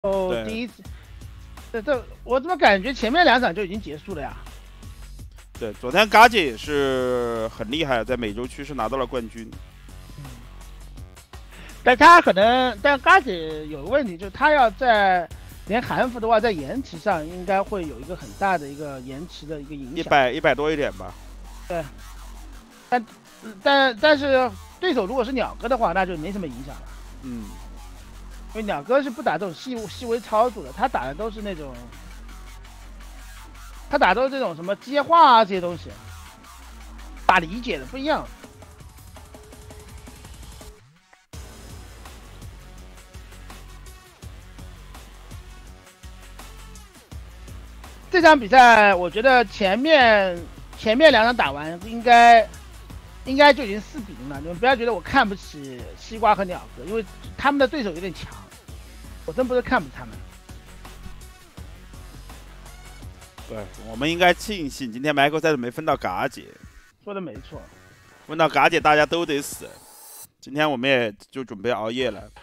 哦， 对第一次，我怎么感觉前面2场就已经结束了呀？ 对，昨天嘎姐也是很厉害，在美洲区是拿到了冠军。 但他可能，但嘎姐有个问题，就是他要在连韩服的话，在延迟上应该会有一个很大的一个延迟的一个影响。 100多一点吧。 对，但是对手如果是鸟哥的话，那就没什么影响了。 嗯， 因为鸟哥是不打这种细微操作的，他打的都是那种，他打都是这种什么接话啊这些东西，打理解的不一样。这场比赛，我觉得前面2场打完，应该就已经4-0了。你们不要觉得我看不起西瓜和鸟哥，因为他们的对手有点强，我真不是看不起他们。 对，我们应该庆幸今天麦克赛德没分到嘎姐。 说的没错， 分到嘎姐大家都得死。今天我们也就准备熬夜了。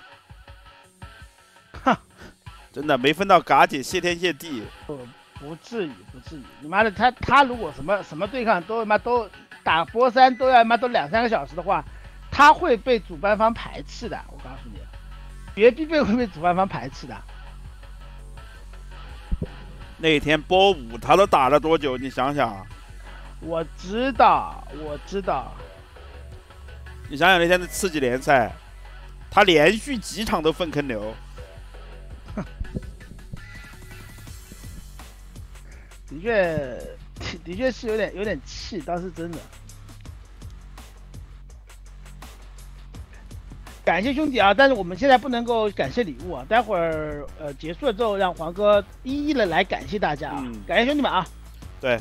哈， 真的没分到嘎姐，谢天谢地。 不至于，你妈的，他如果什么对抗都打波3都要都2-3个小时的话，他会被主办方排斥的。我告诉你，绝必会被主办方排斥的。 那天波5他都打了多久？你想想。 我知道。 你想想那天的刺激联赛，他连续几场都粪坑流。 的确是有点气，倒是真的。感谢兄弟啊！但是我们现在不能够感谢礼物啊，待会儿结束了之后，让黄哥一一的来感谢大家啊！感谢兄弟们啊！ 对。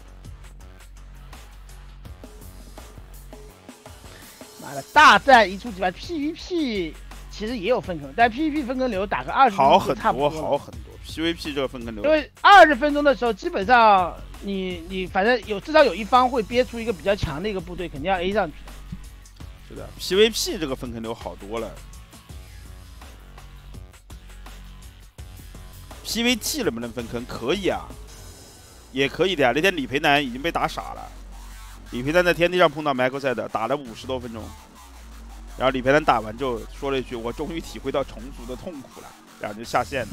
妈的，大战一触即发 ，PVP 其实也有分坑，但 PVP 分坑流打个20分钟差不多， 好很多。PVP 这个分坑流， 因为20分钟的时候，基本上你反正至少有一方会憋出一个比较强的一个部队，肯定要 A 上去的。 是的 ，PVP 这个分坑流好多了。PVT 能不能分坑？可以啊，也可以的呀。那天李培南已经被打傻了。李培南在天地上碰到 Michael 赛的，打了50多分钟，然后李培南打完就说了一句：“我终于体会到虫族的痛苦了。”然后就下线了。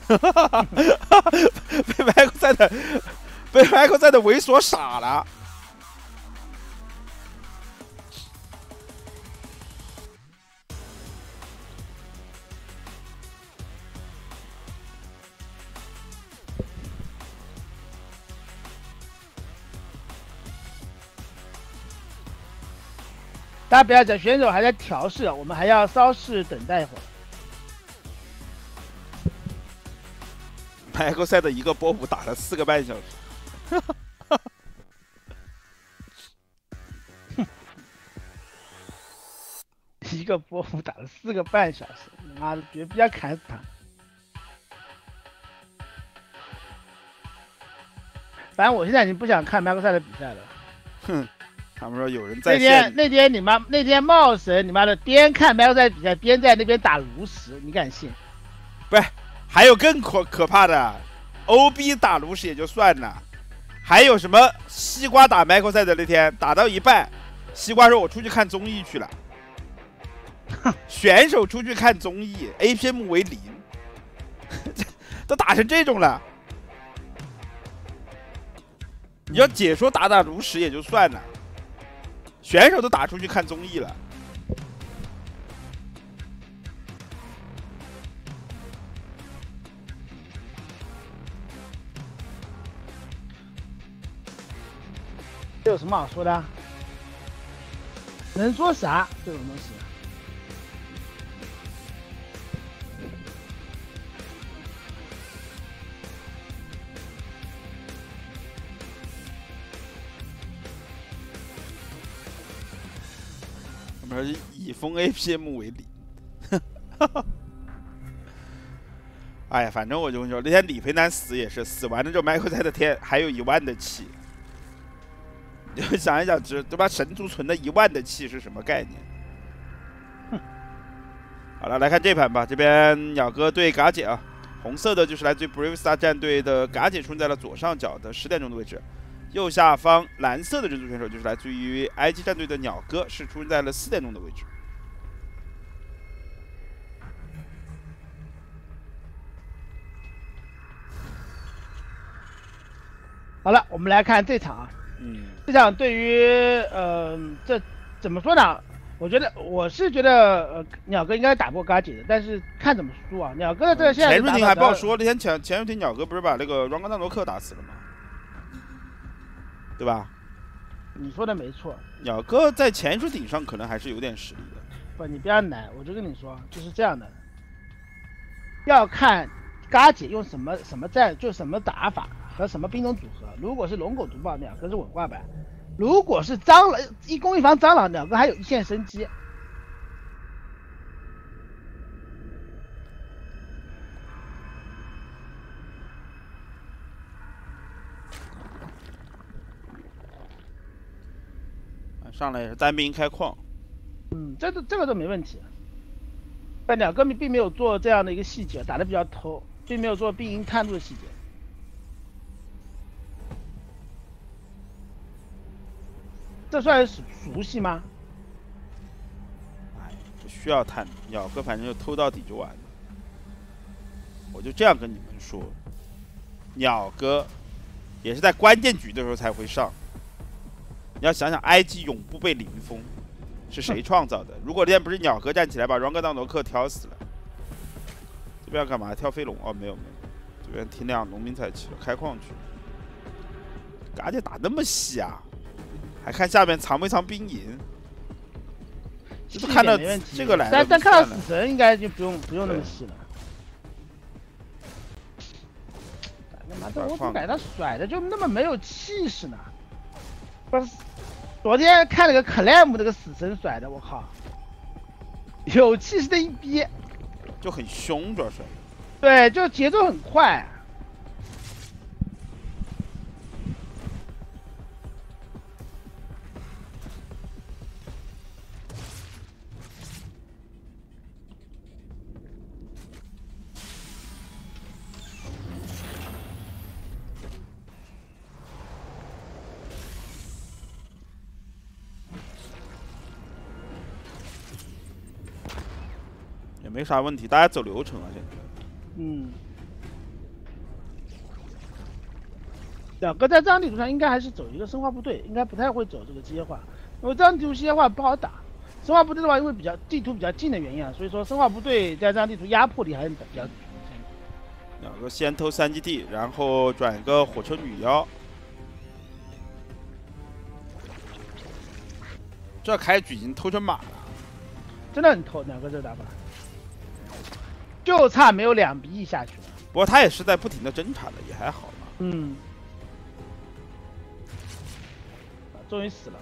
被麦克赛的猥琐傻了。 大家不要讲，选手还在调试，我们还要稍事等待一会儿。 麦克赛的一个波5打了4个半小时。 一个波幅打了4个半小时，妈的，绝逼要砍死他！反正我现在已经不想看麦克赛的比赛了。 哼，他们说有人在线。 那天茂神你妈的边看麦克赛比赛边在那边打炉石，你敢信？ 不是，还有更可怕的 ，OB 打炉石也就算了，还有什么西瓜打麦克赛的那天打到一半，西瓜说我出去看综艺去了。选手出去看综艺 ，APM 为0，都打成这种了。你要解说打炉石也就算了，选手都打出去看综艺了。 这有什么好说的？能说啥？这种东西。 我们以封 APM 为0。哎呀，反正我就跟你说，那天李培南死也是死完了之后，麦克赛的天还有1万的气。你就想一想，对吧？神族存的1万的气是什么概念？好了，来看这盘吧。这边鸟哥对嘎姐啊， 红色的就是来自于 Brave Star 战队的嘎姐出现在了左上角的10点钟的位置，右下方蓝色的人族选手就是来自于 IG 战队的鸟哥，是出现在了4点钟的位置。 好了，我们来看这场啊。这场对于这怎么说呢？我是觉得鸟哥应该打过嘎姐的，但是看怎么输啊。鸟哥的这个现在前瑞廷还不好说，那天前瑞廷鸟哥不是把那个 Rongan 纳诺克打死了吗？对吧？ 你说的没错， 鸟哥在前水顶上可能还是有点实力的。 不，你不要奶，我就跟你说，就是这样的，要看嘎姐用什么就什么打法和什么兵种组合。如果是龙狗毒爆，鸟哥是稳挂版；如果是蟑螂一攻一防蟑螂，鸟哥还有一线生机。 上来也是单兵开矿， 这个都没问题。但鸟哥并没有做这样的一个细节，打得比较偷，并没有做兵营探路的细节。这算是熟悉吗？ 哎，不需要探，鸟哥反正就偷到底就完了。我就这样跟你们说，鸟哥也是在关键局的时候才会上。你要想想 ，IG 永不被零封是谁创造的？如果那天不是鸟哥站起来把 Rongan 纳诺克挑死了，这边要干嘛？跳飞龙？哦，没有，这边停2农民才去了，开矿去。嘎姐打那么细啊？还看下面藏没藏兵营？就是看到这个来了， 但看到死神应该就不用那么细了。他妈的，我怎么感觉他甩的就那么没有气势呢？不是。昨天看了个 Clam 那个死神甩的，我靠，有气势的一逼， 就很凶，主要是。 对，就节奏很快。 没啥问题，大家走流程啊，现在。 两个在这张地图上应该还是走一个生化部队，应该不太会走这个机械化，因为这张地图机械化不好打。生化部队的话，因为地图比较近的原因啊，所以说生化部队在这张地图压迫力还是比较。 两个先偷3基地，然后转一个火车女妖。这开局已经偷成马了， 真的很偷，两个这打法。就差没有2比1下去了。 不过他也是在不停的侦查的，也还好嘛。 终于死了。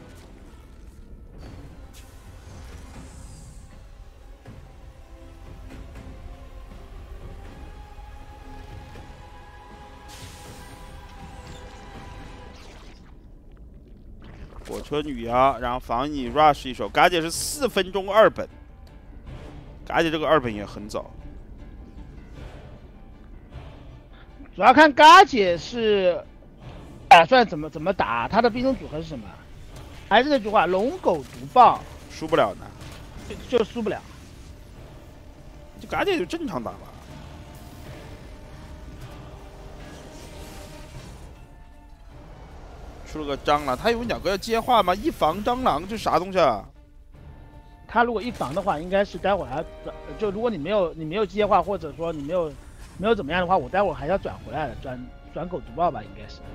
火车女妖，然后防你 rush 一手，嘎姐是4分钟2本，嘎姐这个2本也很早。 主要看嘎姐是打算怎么打，他的兵种组合是什么？还是那句话，龙狗毒爆， 输不了呢， 就输不了。 就嘎姐就正常打吧。出了个蟑螂，他以为鸟哥要接话吗？一防蟑螂这啥东西啊？ 他如果一防的话，应该是待会儿还就如果你没有接话，或者说你没有怎么样的话，我待会儿还要转回来的，转狗毒爆吧，应该是。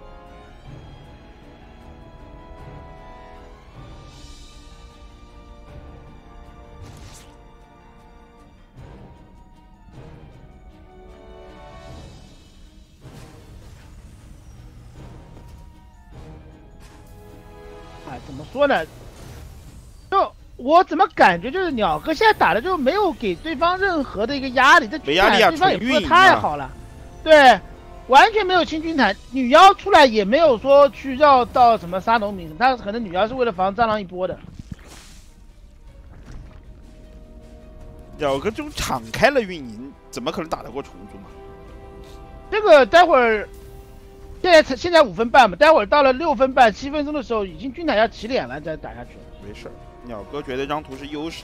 哎，怎么说呢？就我怎么感觉就是鸟哥现在打的就没有给对方任何的一个压力，这没压力啊， 对方也不是太好了，对，完全没有清军团，女妖出来也没有说去绕到什么杀农民，他可能女妖是为了防蟑螂一波的。 鸟哥这种敞开了运营， 怎么可能打得过虫族嘛？ 这个待会儿，现在5分半嘛，待会儿到了6分半7分钟的时候，已经军团要起脸了，再打下去。 没事，鸟哥觉得这张图是优势。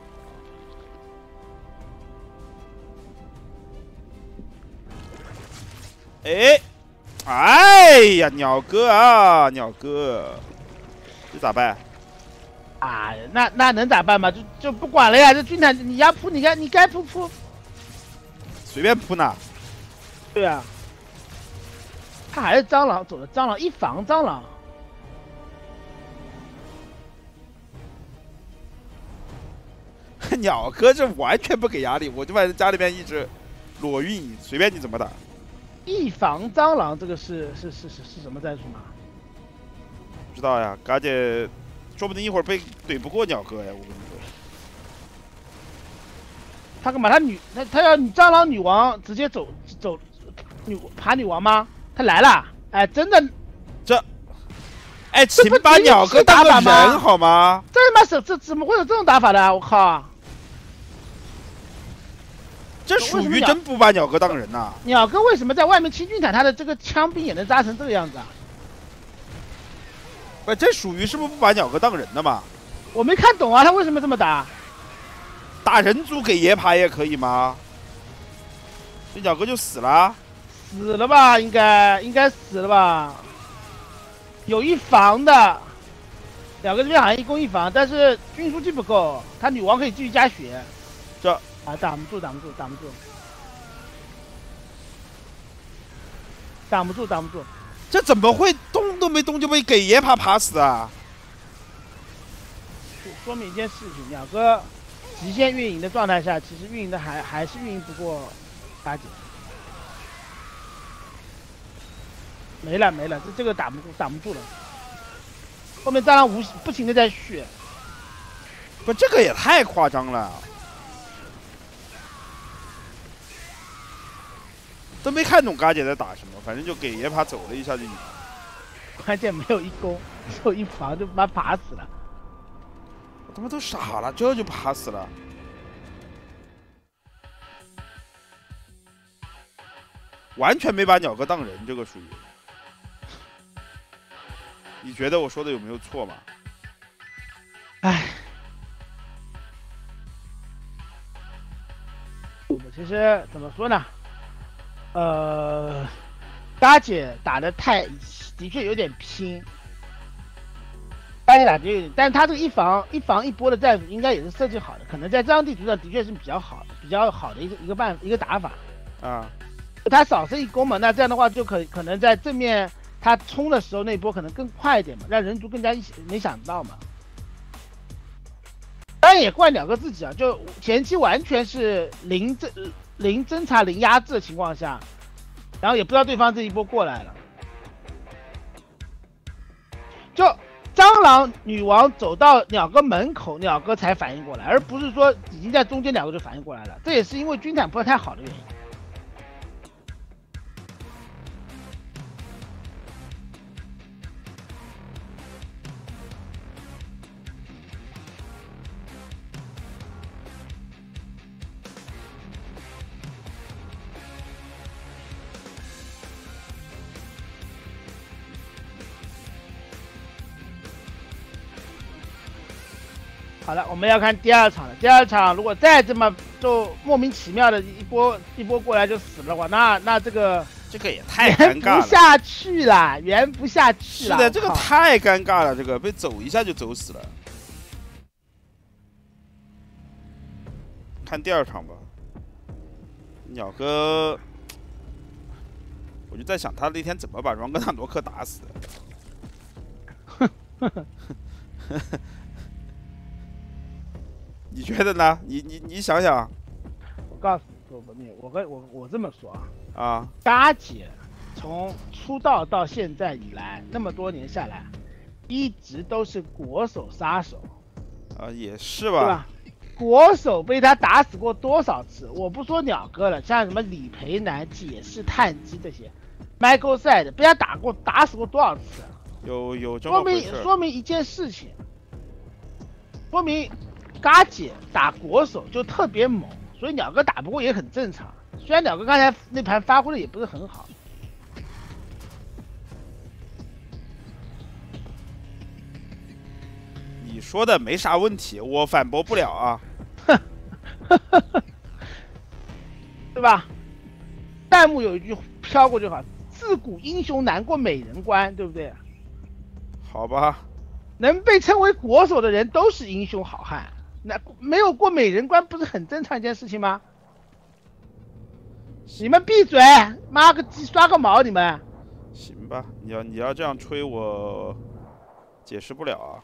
哎呀，鸟哥啊，鸟哥，这咋办？ 啊，那能咋办嘛？就不管了呀！这军团你要扑，你该扑， 随便扑呢。 对啊，他还是蟑螂走的，蟑螂一防蟑螂。 鸟哥这完全不给压力，我就在家里面一直裸运，随便你怎么打。 一防蟑螂这个是什么战术吗？ 不知道呀，嘎姐，说不定一会儿被怼不过鸟哥呀，我跟你说。 他干嘛？他要蟑螂女王直接走爬女王吗？他来了，哎，真的， 哎，请把鸟哥当个人好吗？ 这他妈这怎么会有这种打法的？我靠！ 这属于真不把鸟哥当人呐！ 鸟哥为什么在外面清军团，他的这个枪兵也能扎成这个样子啊？ 不，这属于是不是不把鸟哥当人的嘛？ 我没看懂啊，他为什么这么打？ 打人族给爷爬也可以吗？这鸟哥就死了？ 死了吧？应该死了吧？有一防的，两个这边好像一攻一防，但是运输机不够，他女王可以继续加血。 这啊，挡不住， 这怎么会动都没动就被给爷爬死啊？ 说明一件事情，鸟哥极限运营的状态下，其实运营的还是运营不过妲己。没了，这个挡不住了。后面蟑螂不停的在续， 不，这个也太夸张了，都没看懂嘎姐在打什么，反正就给爷爬走了一下就赢。 关键没有一攻，只有一防就把他爬死了。 我他妈都傻了，这就爬死了。完全没把鸟哥当人，这个属于。你觉得我说的有没有错吗？ 唉，其实怎么说呢？嘎姐打的的确有点拼，嘎姐打的有点，但是他这个一防一波的战术应该也是设计好的，可能在这张地图上的确是比较好的一个打法啊。 他少生一攻嘛，那这样的话就可能在正面。他冲的时候那波可能更快一点嘛，让人族更加没想到嘛。当然也怪鸟哥自己啊，就前期完全是零侦查零压制的情况下，然后也不知道对方这一波过来了，就蟑螂女王走到鸟哥门口，鸟哥才反应过来，而不是说已经在中间鸟哥就反应过来了。这也是因为军坦不是太好的原因。好了，我们要看第二场了。第二场如果再这么就莫名其妙的一波过来就死了的话，那这个也太尴尬了， 圆不下去了。 是的，这个太尴尬了，这个被走一下就走死了。看第二场吧，鸟哥，我就在想他那天怎么把软格纳诺克打死的。你觉得呢？你想想。 我告诉你，我这么说啊， 嘎姐从出道到现在以来，那么多年下来，一直都是国手杀手。 啊，也是吧。 对吧？国手被他打死过多少次？我不说鸟哥了，像什么李培南、解释碳基这些 ，Michael 赛的被他打死过多少次？ 有这么回事。 说明一件事情，说明嘎姐打国手就特别猛， 所以鸟哥打不过也很正常。虽然鸟哥刚才那盘发挥的也不是很好。 你说的没啥问题，我反驳不了啊。 对吧？弹幕有一句飘过就好，自古英雄难过美人关，对不对？ 好吧， 能被称为国手的人都是英雄好汉，那没有过美人关不是很正常一件事情吗？你们闭嘴！妈个鸡，刷个毛你们！ 行吧，你要这样吹我，解释不了啊。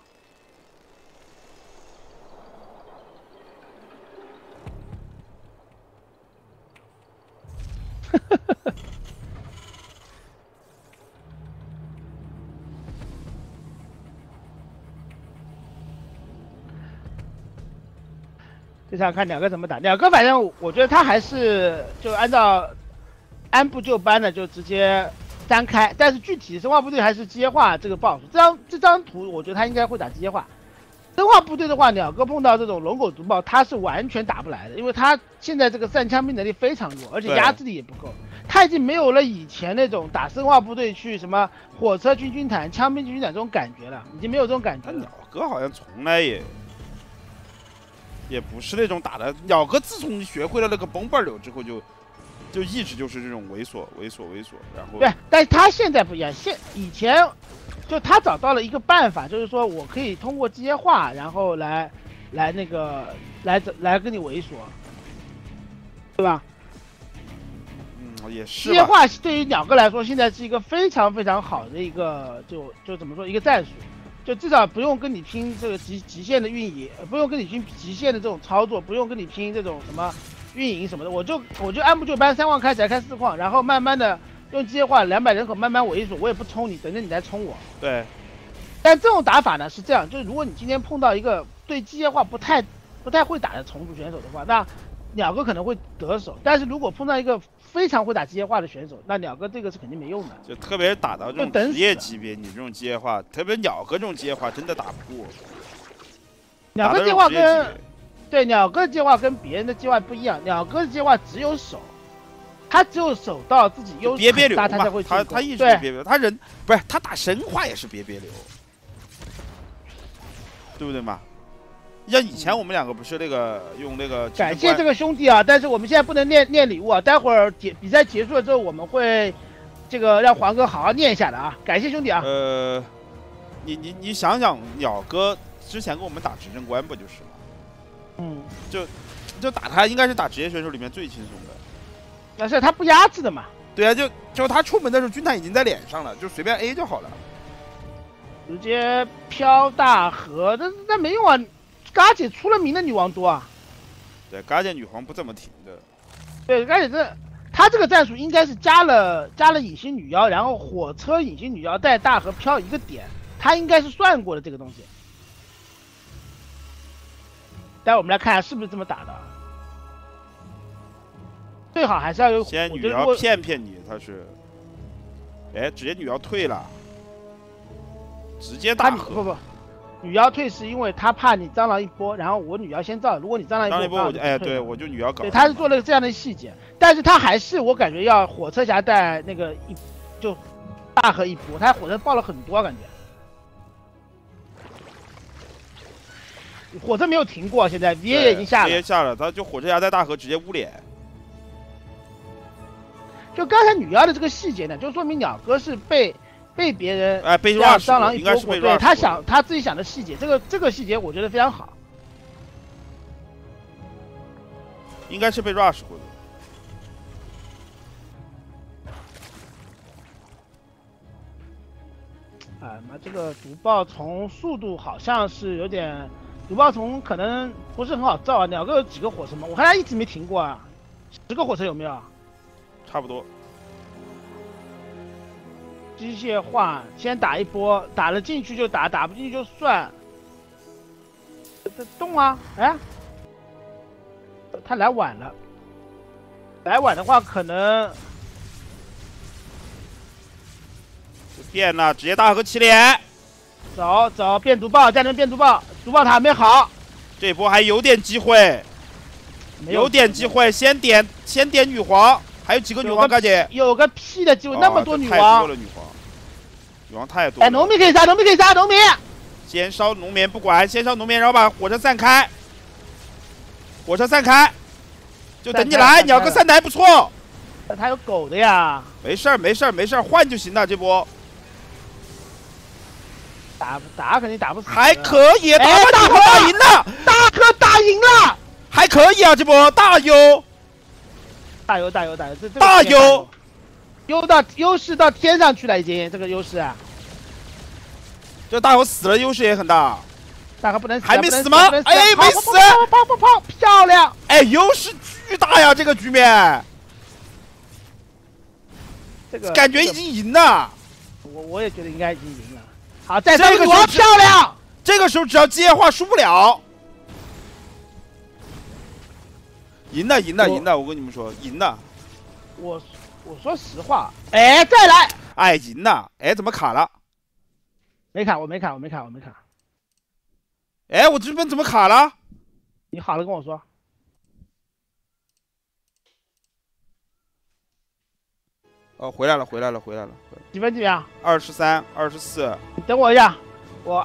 就想看鸟哥怎么打。鸟哥反正我觉得他还是就按部就班的就直接单开，但是具体生化部队还是机械化这个不好说。这张图我觉得他应该会打机械化。生化部队的话，鸟哥碰到这种龙狗毒爆，他是完全打不来的，因为他现在这个散枪兵能力非常弱，而且压制力也不够。他已经没有了以前那种打生化部队去什么火车军军团、枪兵军军团这种感觉了，已经没有这种感觉了。 鸟哥好像从来也不是那种打的。鸟哥自从学会了那个崩瓣流之后就一直就是这种猥琐，然后对，但是他现在不一样，以前就他找到了一个办法，就是说我可以通过机械化，然后来跟你猥琐，对吧？ 也是。 机械化对于鸟哥来说，现在是一个非常非常好的一个就怎么说一个战术，就至少不用跟你拼这个极限的运营，不用跟你拼极限的这种操作，不用跟你拼这种什么运营什么的，我就按部就班，3矿开起来开4矿，然后慢慢的用机械化200人口慢慢猥琐，我也不冲你，等着你来冲我。 对。 但这种打法呢是这样，就是如果你今天碰到一个对机械化不太会打的重组选手的话，那鸟哥可能会得手。但是如果碰到一个非常会打机械化的选手，那鸟哥这个是肯定没用的。 就特别打到这种职业级别，你这种机械化，特别鸟哥这种机械化真的打不过。 鸟哥机械化鸟哥机械化跟别人的机械化不一样，鸟哥的机械化只有手。他只有手到自己优势很大，他才会他一直憋憋流，他人不是他打生化也是憋流，对不对嘛？像以前我们两个不是那个用那个感谢这个兄弟啊，但是我们现在不能念礼物啊，待会儿比赛结束了之后，我们会这个让黄哥好好念一下的啊，感谢兄弟啊。 你想想，鸟哥之前跟我们打执政官不就是吗？就打他应该是打职业选手里面最轻松的。 但是他不压制的嘛。 对啊，就他出门的时候，军团已经在脸上了，就随便 A 就好了。 直接飘大河，那没用啊！嘎姐出了名的女王多啊。 对，嘎姐女皇不怎么停的。 对，嘎姐他这个战术应该是加了隐形女妖，然后火车隐形女妖带大河飘一个点，他应该是算过的这个东西。待会我们来看一下是不是这么打的。最好还是要有。 先女妖骗你，他是，哎，直接女妖退了，直接大河。 不，女妖退是因为他怕你蟑螂一波，然后我女妖先造，如果你蟑螂一波， 我就女妖搞。 对，他是做了这样的细节，但是他还是我感觉要火车侠带那个就大河一波，他火车爆了很多感觉。火车没有停过，现在 V 也已经下了。 V 下了，他就火车侠带大河直接捂脸。 就刚才女妖的这个细节呢，就说明鸟哥是被别人被蟑螂一波过， 对他自己想的细节，这个细节我觉得非常好， 应该是被 rush 过的。 那这个毒爆虫速度好像是有点，毒爆虫可能不是很好造啊。鸟哥有几个火车吗？我看他一直没停过啊，10个火车有没有？ 差不多。 机械化先打一波，打了进去就打，打不进去就算。动啊！哎，他来晚了。来晚的话可能变了，直接大河起脸。 走，变毒爆，战争变毒爆，毒爆塔没好。 这波还有点机会。 有点机会，先点女皇，还有几个女皇，大姐有个屁的机会，那么多女太多皇， 了女皇太多了。 哎，农民可以杀，农民可以杀，农民。 先烧农棉不管，先烧农棉，然后把火车散开，火车散开，就等你来，鸟哥散的还不错。 他有狗的呀。 没事儿，没事儿，没事儿，换就行了。这波打肯定打不死， 还可以，打赢了， 大哥打赢了， 还可以啊，这波大优， 大优，这大优， 优势到天上去了，已经这个优势啊， 这大优死了，优势也很大。 大哥不能死， 还没死吗？哎，没死， 跑，漂亮！ 哎，优势巨大呀，这个局面， 这个感觉已经赢了。 我也觉得应该已经赢了。好，再上这个时候漂亮！ 这个时候只要接话输不了，赢了，我跟你们说，赢了。 我说实话，哎，再来， 哎，赢了，哎，怎么卡了？ 我没卡。 哎，我这边怎么卡了？ 你好了跟我说。 哦，回来了。 几分几秒 ？23、24。 你等我一下，我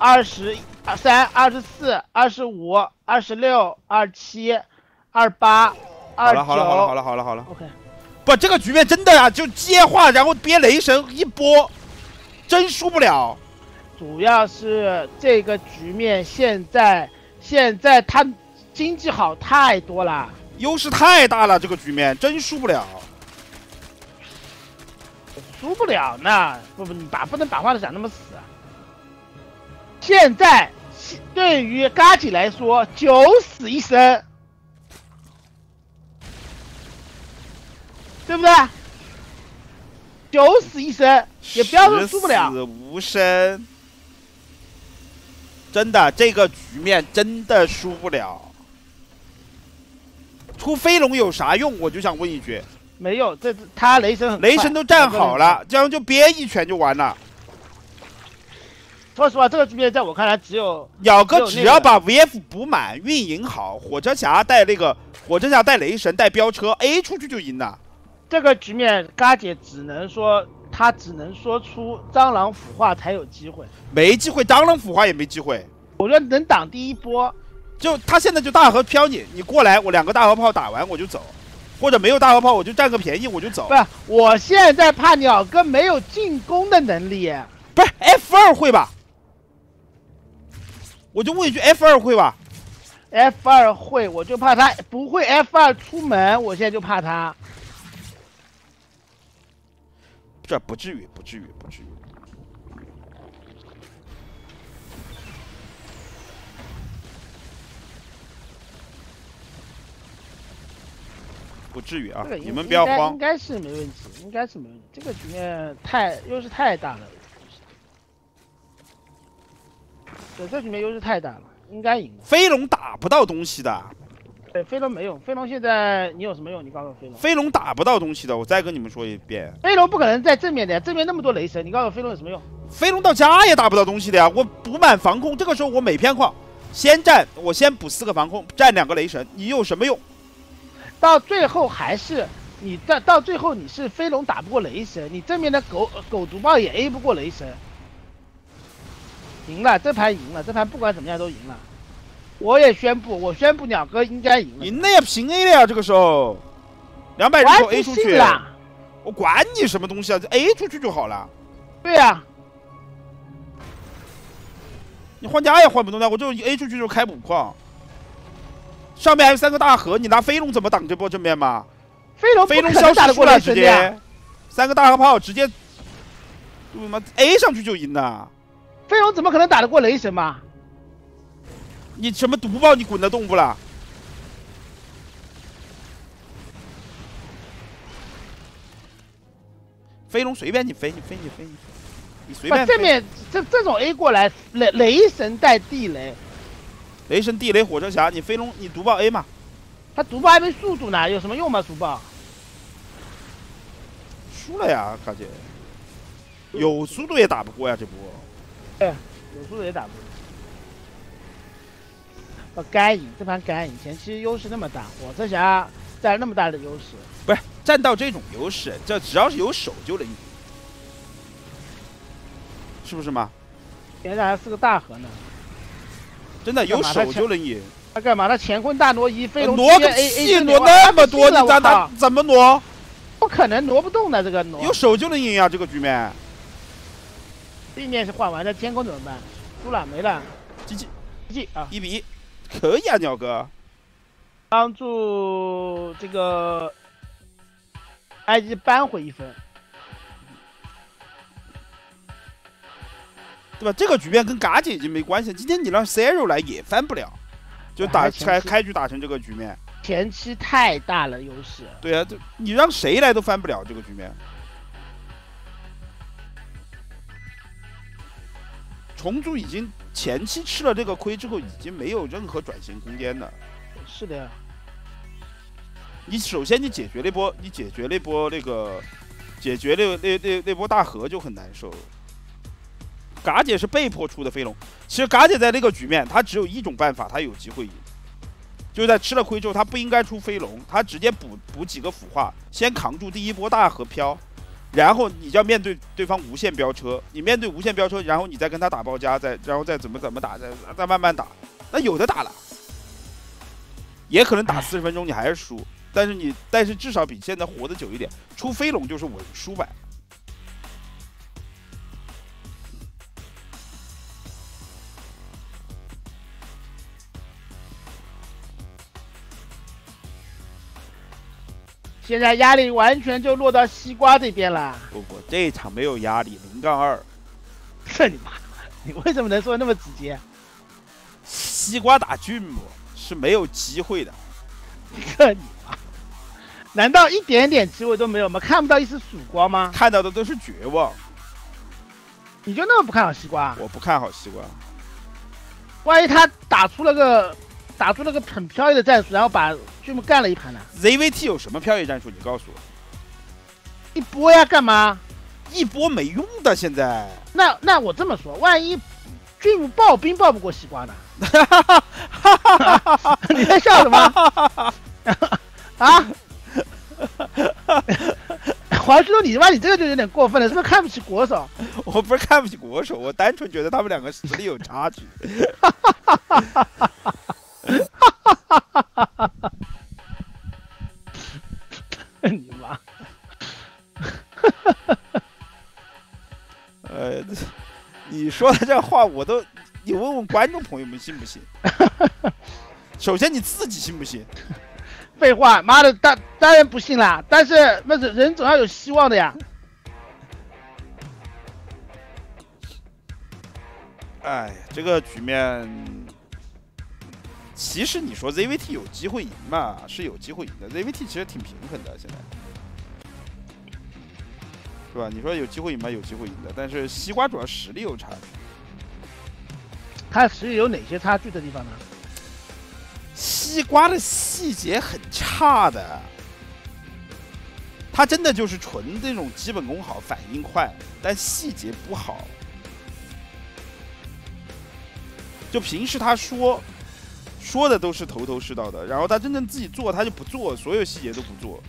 23、24、25、26、27、28、29。 好了。 OK。 不，这个局面真的呀，就接话，然后憋雷神一波，真输不了。 主要是这个局面现在他经济好太多了， 优势太大了，这个局面真输不了。 输不了呢，你不能把话都讲那么死啊。现在对于嘎吉来说，九死一生，对不对？九死一生，也不要说输不了。 十死无生，真的这个局面真的输不了。出飞龙有啥用？我就想问一句。 没有，他雷神很快， 雷神都站好了，这样就憋一拳就完了。 说实话，这个局面在我看来只有鸟哥只要把 VF 补满，运营好，火车侠带雷神带飙车 A 出去就赢了。 这个局面，嘎姐只能说出蟑螂腐化才有机会， 没机会，蟑螂腐化也没机会。 我觉得能挡第一波， 就他现在就大河飘你过来，我2个大河炮打完我就走。或者没有大河炮，我就占个便宜，我就走。 不是，我现在怕鸟哥没有进攻的能力。 不是 F2会吧？我就问一句 F2会吧 ？F2会，我就怕他不会 F2出门，我现在就怕他。 这不至于。不至于啊！你们不要慌， 应该是没问题，这个局面优势太大了，对，这局面优势太大了，应该赢。 飞龙打不到东西的。 对，飞龙没用，飞龙现在你有什么用？你告诉我飞龙。 飞龙打不到东西的，我再跟你们说一遍。 飞龙不可能在正面的呀，正面那么多雷神，你告诉我飞龙有什么用？ 飞龙到家也打不到东西的呀，我补满防控，这个时候我每片矿先占，我先补4个防控，占2个雷神，你有什么用？ 到最后还是到最后你是飞龙打不过雷神，你正面的狗毒爆也 A 不过雷神，赢了，这盘赢了，这盘不管怎么样都赢了。我宣布鸟哥应该赢了， 赢了也平 A 了呀，这个时候200人口 A 出去，我管你什么东西啊，这 A 出去就好了。 对呀， 你换家也换不动的，我就 A 出去就开5矿。上面还有3个大河，你拿飞龙怎么挡这波正面吗？飞龙消失出来直接3个大河炮直接，他妈 A 上去就赢了。 飞龙怎么可能打得过雷神嘛？ 你什么毒爆你滚得动不啦？飞龙随便你飞，你随便飞。 正面这种 A 过来，雷神带地雷。 雷神地雷火车侠，你飞龙你毒爆 A 嘛？ 他毒爆还没速度呢，有什么用吗？毒爆输了呀，卡姐。有速度也打不过呀，这波。 对，有速度也打不过。 该赢，这盘该赢，前期优势那么大，火车侠占那么大的优势， 不是占到这种优势，这只要是有手就能赢，是不是吗？ 现在还是个大河呢。 真的有手就能赢。 他干嘛？他乾坤大挪移，飞龙挪个屁，挪那么多，你咋他怎么挪？ 不可能挪不动的，这个挪。 有手就能赢啊，这个局面。 地面是换完了，天空怎么办？输了没了。GG 啊 ，1比1，可以啊，鸟哥。 帮助这个埃及扳回1分。 对吧？这个局面跟嘎姐已经没关系，今天你让 Zero 来也翻不了，就开局打成这个局面， 前期太大了优势。 对啊，你让谁来都翻不了这个局面。虫族已经前期吃了这个亏之后，已经没有任何转型空间了。 是的呀。 你首先你解决那波那波大河就很难受。嘎姐是被迫出的飞龙，其实嘎姐在那个局面，她只有一种办法，她有机会赢，就是在吃了亏之后，她不应该出飞龙，她直接补几个腐化，先扛住第一波大河飘，然后你就要面对对方无限飙车，你面对无限飙车，然后你再跟他打包夹，然后再怎么打，再慢慢打，那有的打了，也可能打40分钟你还是输，但是至少比现在活得久一点，出飞龙就是稳输版。 现在压力完全就落到西瓜这边了。 不，这一场没有压力，0-2。 这你妈！你为什么能说那么直接？ 西瓜打俊姆是没有机会的。 这你妈！难道一点点机会都没有吗？看不到一丝曙光吗？ 看到的都是绝望。 你就那么不看好西瓜？ 我不看好西瓜。 万一他打出了个很飘逸的战术，然后把俊姆干了一盘呢 ？ZVT 有什么飘逸战术？你告诉我。 一波呀，干嘛？ 一波没用的，现在。 那我这么说，万一俊姆爆兵爆不过西瓜呢？你在笑什么？啊？黄旭东，你这个就有点过分了，是不是看不起国手？ 我不是看不起国手，我单纯觉得他们两个实力有差距。 你妈！ 你说的这话你问问观众朋友们信不信？首先你自己信不信？ 废话，妈的，当然不信啦。但是那是人总要有希望的呀。 哎呀，这个局面，其实你说 ZVT 有机会赢嘛，是有机会赢的。ZVT 其实挺平衡的，现在，是吧？你说有机会赢吗？有机会赢的，但是西瓜主要实力有差距。 他实力有哪些差距的地方呢？ 西瓜的细节很差的，他真的就是纯这种基本功好，反应快，但细节不好。就平时他说的都是头头是道的，然后他真正自己做他就不做，所有细节都不做。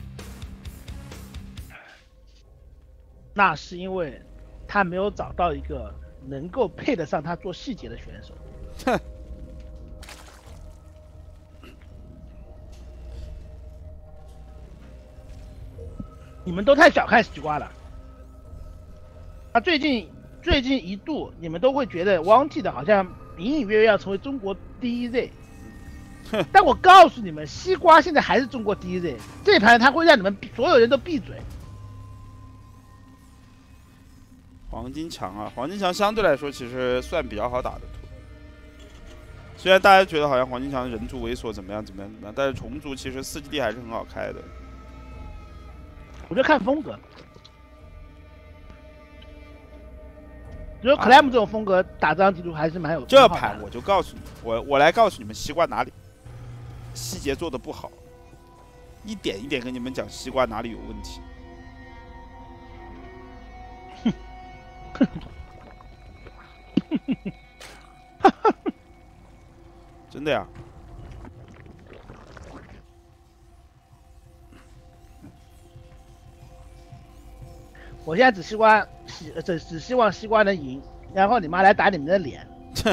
那是因为他没有找到一个能够配得上他做细节的选手。 哼。 你们都太小看西瓜了。他最近一度，你们都会觉得 Wanted 好像隐隐约约要成为中国第一 Z。但我告诉你们，西瓜现在还是中国第一 Z。这盘他会让你们所有人都闭嘴。 黄金墙啊，黄金墙相对来说其实算比较好打的图。虽然大家觉得好像黄金墙人族猥琐怎么样，但是虫族其实4GD 还是很好开的。 我就看风格，只有 Clam 这种风格打这张地图还是蛮有。 这盘我就告诉你，我来告诉你们西瓜哪里细节做的不好，一点一点跟你们讲西瓜哪里有问题。真的呀， 我现在只希望西瓜能赢，然后你妈来打你们的脸。 哼，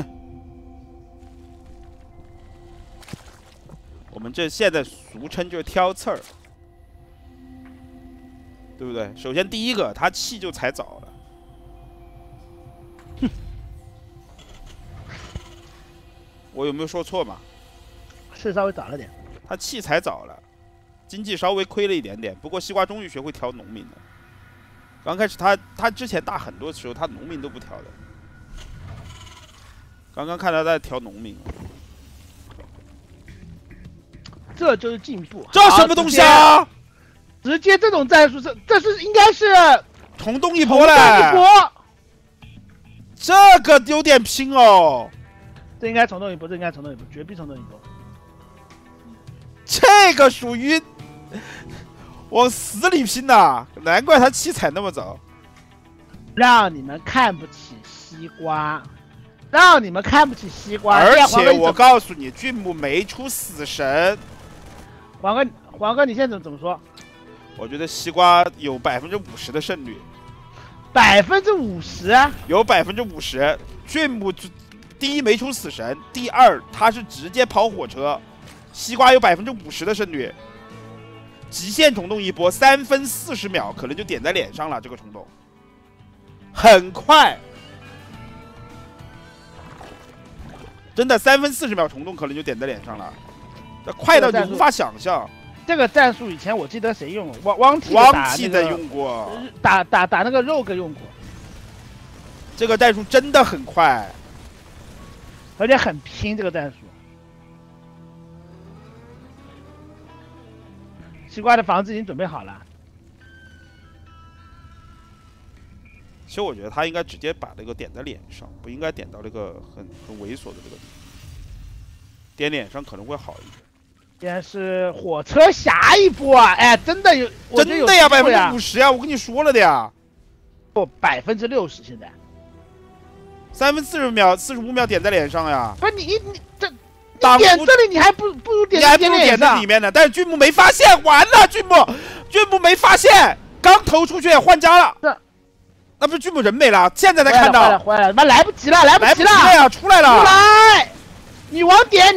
我们这现在俗称就是挑刺儿，对不对？首先第一个，他气就踩早了。我有没有说错嘛？ 是稍微早了点。 他气踩早了，经济稍微亏了一点点。不过西瓜终于学会挑农民了。刚开始他之前打很多时候，他农民都不挑的。刚刚看他在挑农民， 这就是进步。 这什么东西啊？ 直接这种战术这是应该是虫洞一波了。这个有点拼哦。 这应该虫洞一波，绝逼虫洞一波。 这个属于往死里拼呐，难怪他气踩那么早。 让你们看不起西瓜， 而且我告诉你，俊木没出死神。 黄哥，你现在怎么说？ 我觉得西瓜有50%的胜率。 50%？ 有50%。俊木第一没出死神，第二他是直接跑火车。西瓜有50%的胜率。极限虫洞一波，3分40秒可能就点在脸上了。这个虫洞很快，真的3分40秒虫洞可能就点在脸上了，这快到你无法想象。 这个战术以前我记得谁用过？汪 T 的用过， 打那个 Rogue 用过。 这个战术真的很快， 而且很拼。这个战术，西瓜的房子已经准备好了。 其实我觉得他应该直接把那个点在脸上，不应该点到那个很猥琐的这个地方，点脸上可能会好一点。 现在是火车侠一波啊！哎，真的有， 真的呀，50%呀，我跟你说了的呀。 不，60%现在。 3分45秒点在脸上呀！ 不是你这，你点这里你还不如点在脸上里面呢。但是俊木没发现，完了，俊木没发现，刚投出去换家了。那不是俊木人没了，现在才看到。 回来了，妈来不及了呀！出来了！ 出来！女王点！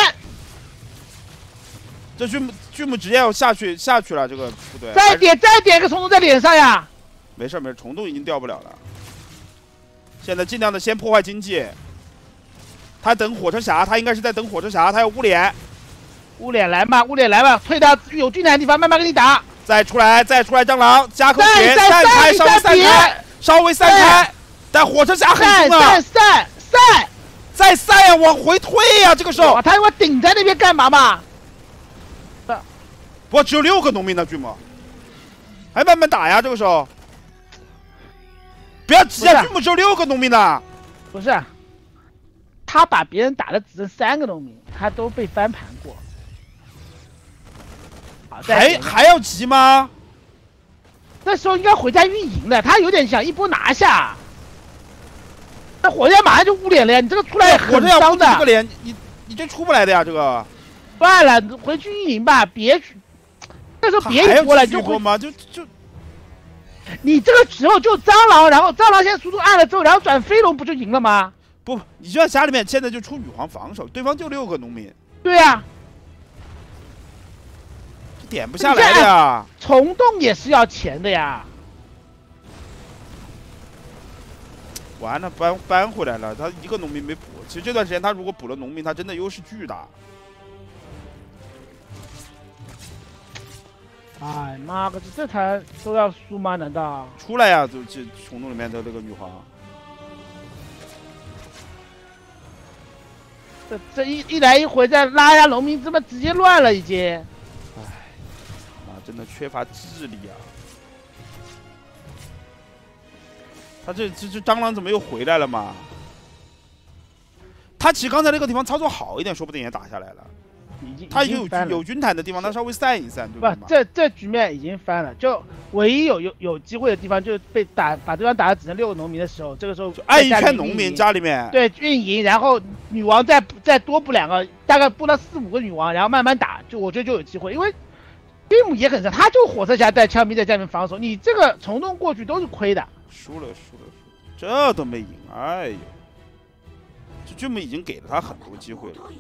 这俊木直接要下去了，这个部队。 再点个虫洞在脸上呀！ 没事，虫洞已经掉不了了。现在尽量的先破坏经济。他等火车侠，他应该是在等火车侠，他要捂脸。 捂脸来嘛，退到有军团的地方，慢慢跟你打。 再出来，蟑螂加口血，稍微散开。但火车侠很重啊！再散呀，往回退呀！这个时候， 他我顶在那边干嘛嘛？ 不，只有6个农民呢，巨魔，还慢慢打呀！这个时候，不要急啊！巨魔只有6个农民呢。 不是，他把别人打的只剩3个农民，他都被翻盘过。 还要急吗？ 那时候应该回家运营的，他有点想一波拿下。那火车马上就捂脸了呀！你这个出来很脏的。 这个脸，你这出不来的呀！这个。 算了，回去运营吧，别。那时候别一波了，就回吗？ 你这个时候就蟑螂，然后蟑螂现在速度按了之后，然后转飞龙，不就赢了吗？ 不，你就像家里面现在就出女皇防守，对方就6个农民。 对呀。 点不下来的呀， 虫洞也是要钱的呀。 完了，搬回来了，他一个农民没补。其实这段时间他如果补了农民，他真的优势巨大。 哎妈个，这才都要输吗？难道？ 出来呀！这虫洞里面的那个女皇。 这一来一回再拉下农民，这么直接乱了已经。 真的缺乏智力啊！他这蟑螂怎么又回来了嘛？他其实刚才那个地方操作好一点，说不定也打下来了。他有军团的地方，他稍微散一散，对吧？ 不，这局面已经翻了，就唯一有机会的地方，就是被把对方打的只剩6个农民的时候，这个时候按一圈农民家里面对运营，然后女王再多补2个，大概补到4、5个女王，然后慢慢打，我觉得就有机会，因为蒂姆也很强，他就火车侠带枪兵在下面防守，你这个虫洞过去都是亏的。 输了，这都没赢，哎呦，这巨木已经给了他很多机会了。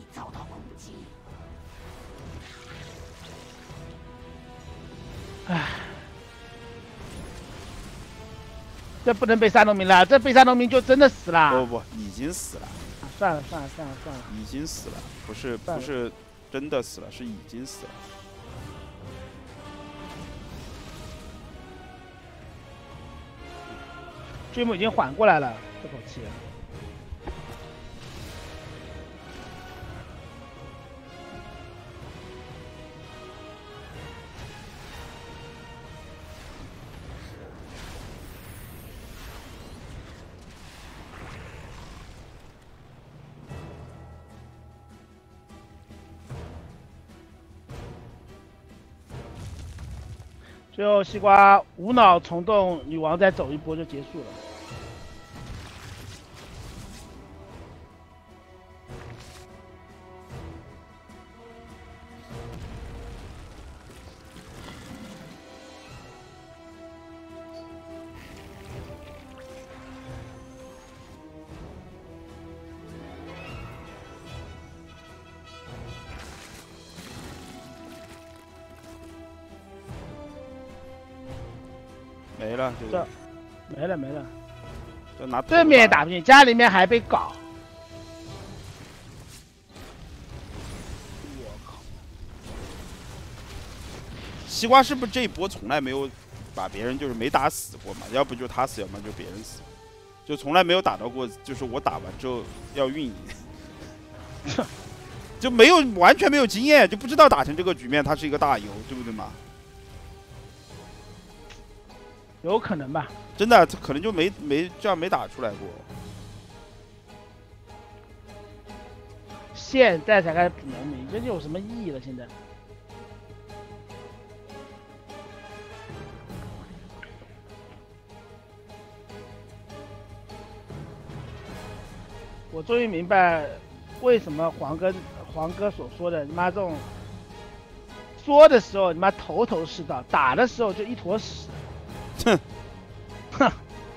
唉，这不能被杀农民了，这被杀农民就真的死了。 不，已经死了。 算了， 已经死了，不是真的死了，是已经死了。 追梦已经缓过来了，这口气。最后，西瓜无脑虫洞女王再走一波就结束了。 没了， 这没了， 这拿对面也打不进，家里面还被搞。我靠！ 西瓜是不是这一波从来没有把别人就是没打死过嘛？要不就他死，要么就别人死，就从来没有打到过，就是我打完之后要运营，就没有完全没有经验，就不知道打成这个局面他是一个大油，对不对嘛？ 有可能吧， 真的，可能就没这样没打出来过。 现在才开始补农民，这就有什么意义了？现在，我终于明白为什么黄哥所说的，你妈这种说的时候你妈头头是道，打的时候就一坨屎。 哼， 哼。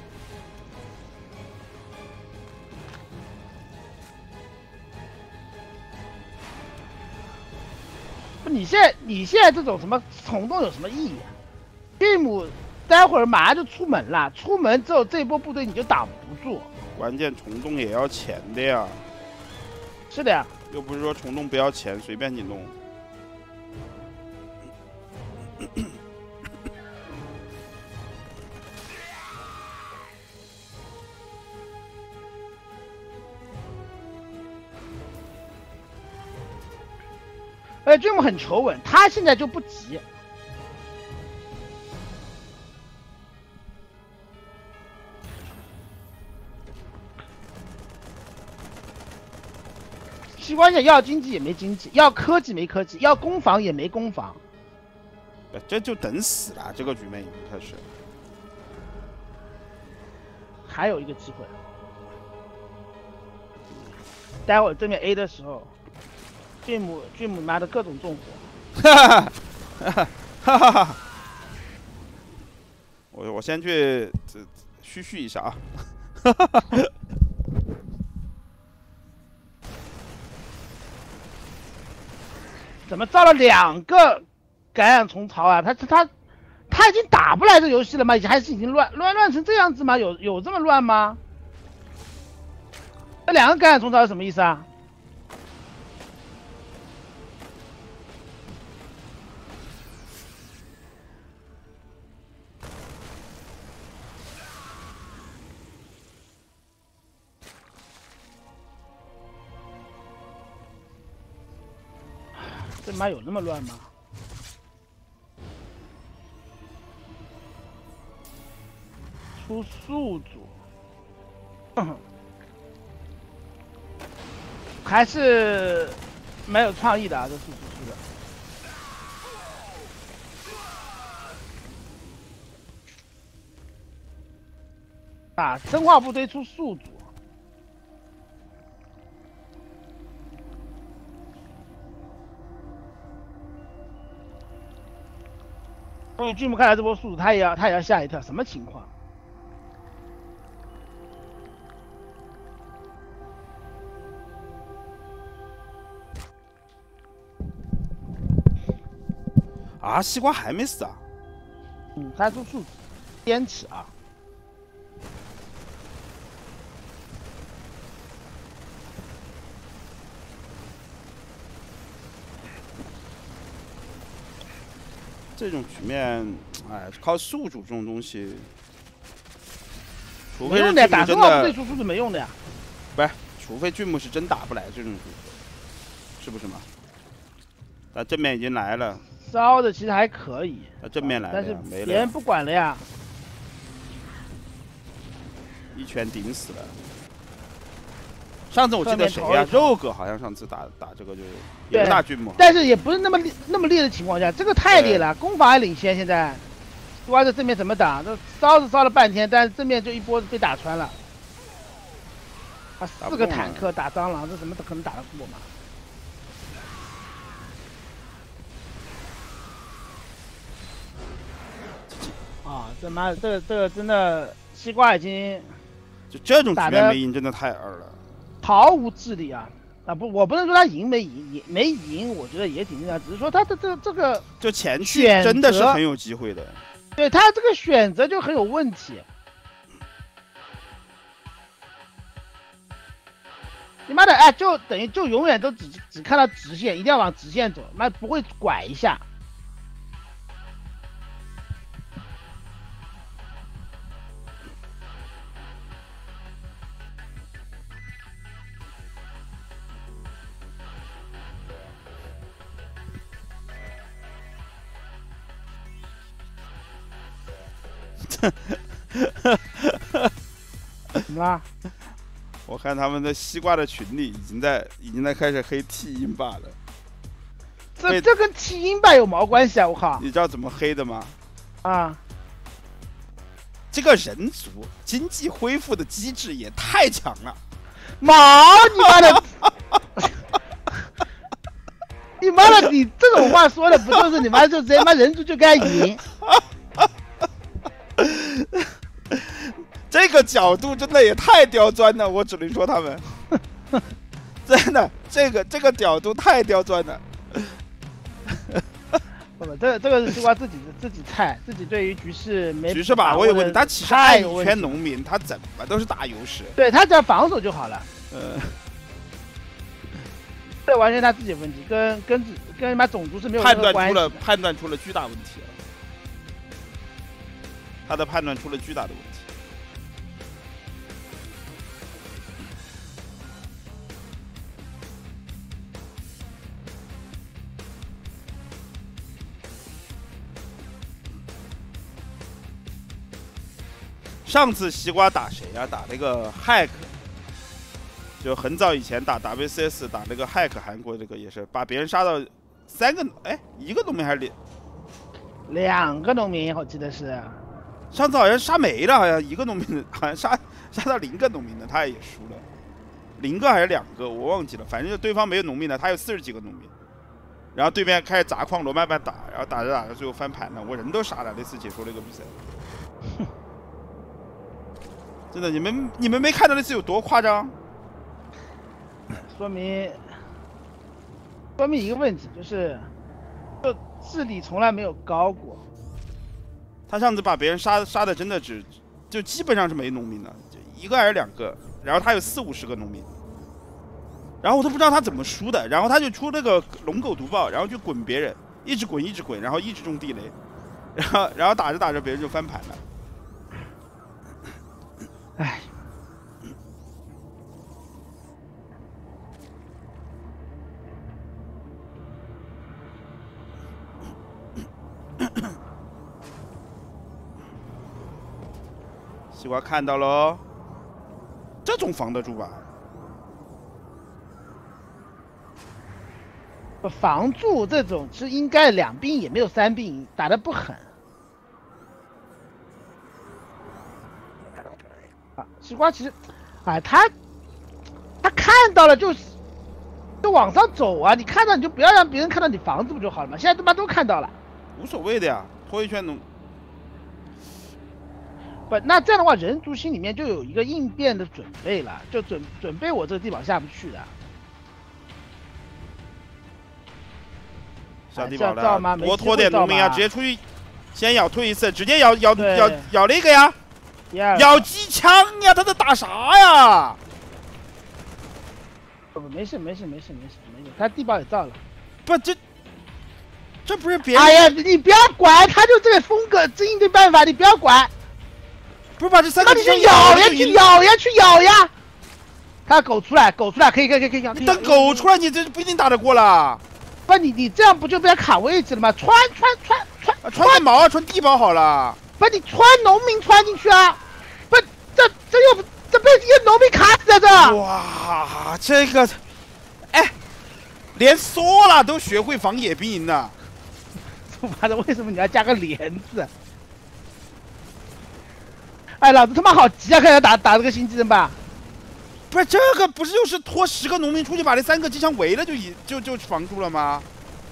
你现在这种什么虫洞有什么意义啊？蒂姆待会儿马上就出门了，出门之后这波部队你就挡不住。 关键虫洞也要钱的呀。 是的呀， 又不是说虫洞不要钱，随便你弄。 君木很求稳，他现在就不急。西瓜现要经济也没经济，要科技没科技，要攻防也没攻防， 这就等死了。这个局面已经开始。 还有一个机会，待会儿对面 A 的时候。俊母妈的各种纵火， 哈哈！我先去嘘一下啊！ 怎么造了2个感染虫槽啊？他已经打不来这游戏了吗？还是已经乱成这样子吗？有这么乱吗？这2个感染虫槽是什么意思啊？这妈有那么乱吗？出宿主，还是蛮有创意的啊，这宿主出的。啊，生化部队出宿主。 所以巨木看来这波速度，他也要下一跳，什么情况？ 啊，西瓜还没死啊？ 他出数坚持啊。 这种局面，哎，靠宿主这种东西，除非是没用的，打真的中奥对出数是没用的呀。 不是，除非巨木是真打不来这种局，是不是嘛？他正面已经来了， 烧的其实还可以， 他正面来了但是呀，没了呀， 别人不管了呀。 一拳顶死了。上次我记得谁呀、 上面肉哥好像上次打这个就也是打巨木， 但是也不是那么烈的情况下，这个太烈了，攻防还领先。现在，西瓜这正面怎么打？这烧是烧了半天，但是正面就一波被打穿了。啊，4个坦克打蟑螂，这怎么可能打得过嘛？啊，这妈的，这个真的，西瓜已经就这种局面没赢真的太二了， 毫无智力啊！啊不，我不能说他赢没赢，也没赢，我觉得也挺正常，只是说他的这个就前期真的是很有机会的， 对他这个选择就很有问题。你妈的，哎，就等于就永远都只看到直线，一定要往直线走，妈不会拐一下。什么？ 我看他们的西瓜的群里已经在开始黑 T 音霸了。 这跟 T 音霸有毛关系啊！我靠！ 你知道怎么黑的吗？ 啊， 这个人族经济恢复的机制也太强了。 毛你妈的！你妈的，你这种话说的不就是你妈就直接妈人族就该赢？ 这个角度真的也太刁钻了，我只能说他们真的这个角度太刁钻了。 不，这个是西瓜自己菜，自己对于局势没局势把握有问题。他其实暗圈农民，他怎么都是大优势。 对他只要防守就好了。这完全他自己的问题，跟他妈种族是没有任何关系的。 判断出了巨大问题了，他的判断出了巨大的问题。上次西瓜打谁呀、打那个 hack， 就很早以前打 WCS 打那个 hack 韩国这个也是把别人杀到一个农民还是 2个农民，我记得是。 上次好像杀没了，好像一个农民好像杀到0个农民的，他也输了，0个还是2个我忘记了，反正就对方没有农民的，他有40几个农民，然后对面开始砸矿罗曼班打，然后打着最后翻盘了，我人都杀了，类似解说了一个比赛。真的，你们没看到那次有多夸张？ 说明一个问题，就智力从来没有高过。 他上次把别人杀的真的就基本上是没农民的，就1个还是2个，然后他有40-50个农民，然后我都不知道他怎么输的，然后他就出那个龙狗毒爆，然后就滚别人，一直滚，然后一直中地雷，然后打着别人就翻盘了。 唉， 西瓜看到喽，这种防得住吧？ 防住这种是应该2兵也没有3兵，打得不狠。西瓜其实，他看到了就往上走啊！你看到你就不要让别人看到你房子不就好了吗？现在他妈都看到了， 无所谓的呀， 拖一圈农。 不，那这样的话，人族心里面就有一个应变的准备了，就准备我这个地堡下不去的。 下地堡了，多拖点农民啊，直接出去，先咬退一次，直接咬那个呀，咬机枪呀，他在打啥呀？ 没事，他地堡也造了。 不，这不是别人？ 哎呀，你不要管，他就这个风格，这应对办法，你不要管。 不是把这三个那你去咬呀，去咬呀！他狗出来，可以咬。 你等狗出来，你这不一定打得过了。 不，你这样不就被他卡位置了吗？穿个毛啊，穿地堡好了。 不，你穿农民穿进去啊！不，这被一个农民卡死在这。 哇，这个，哎，连缩了都学会防野兵营了。 妈的，为什么你要加个连字？哎，老子他妈好急啊！看他打这个新技能吧。 不是这个，不是就是拖10个农民出去，把这3个机枪围了就防住了吗？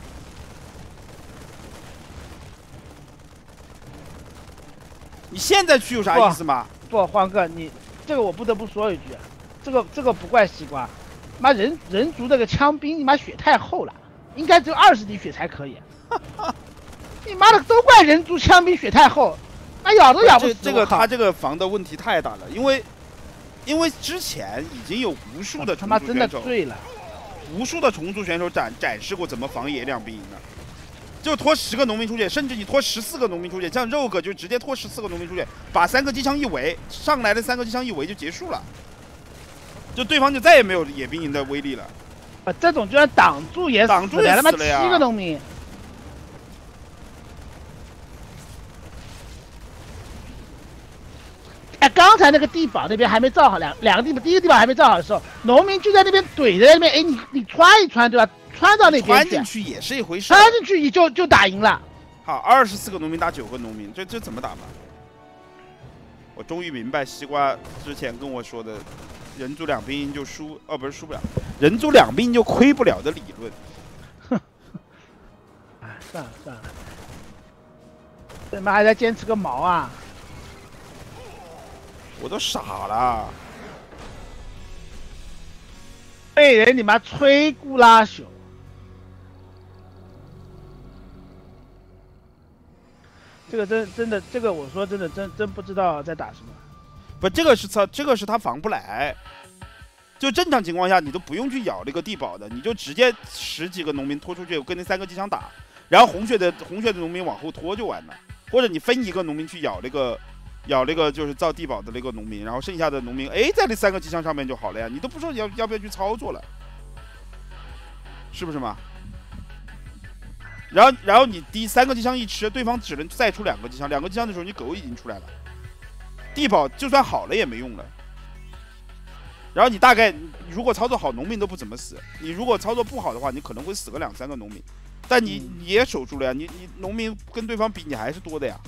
你现在去有啥意思吗？ 不，黄哥，你这个我不得不说一句，这个不怪西瓜，妈人族这个枪兵，你妈血太厚了，应该只有20滴血才可以。你妈的都怪人族枪兵血太厚。那咬都咬不死。 他这个防的问题太大了，因为之前已经有无数的他妈真的醉了， 无数的重组选手展示过怎么防野两兵营的，就拖10个农民出去，甚至你拖14个农民出去，像肉哥就直接拖14个农民出去，把3个机枪一围，上来的3个机枪一围就结束了，就对方就再也没有野兵营的威力了。 这种就算挡住也死了，他妈7个农民。哎，刚才那个地堡那边还没造好，两个地堡，第一个地堡还没造好的时候，农民就在那边怼在那边，哎，你穿一穿，对吧？穿到那边穿进去也是一回事， 穿进去你就打赢了。 好，24个农民打9个农民，这怎么打嘛？我终于明白西瓜之前跟我说的，人族2兵营就输，不是输不了，人族2兵营就亏不了的理论。 哼，哎，算了，他妈还在坚持个毛啊！ 我都傻了， 被人你妈吹咕拉朽，这个真的，这个我说真的真不知道在打什么。 不，这个是他防不来，就正常情况下你都不用去咬那个地堡的，你就直接10几个农民拖出去，跟那3个机枪打，然后红血的农民往后拖就完了，或者你分一个农民去咬那个就是造地堡的那个农民，然后剩下的农民在那3个机枪上面就好了呀，你都不说要不要去操作了，是不是嘛？然后你第3个机枪一吃，对方只能再出2个机枪，2个机枪的时候你狗已经出来了，地堡就算好了也没用了。然后你大概如果操作好，农民都不怎么死；你如果操作不好的话，你可能会死个2、3个农民，但你也守住了呀，你农民跟对方比，你还是多的呀。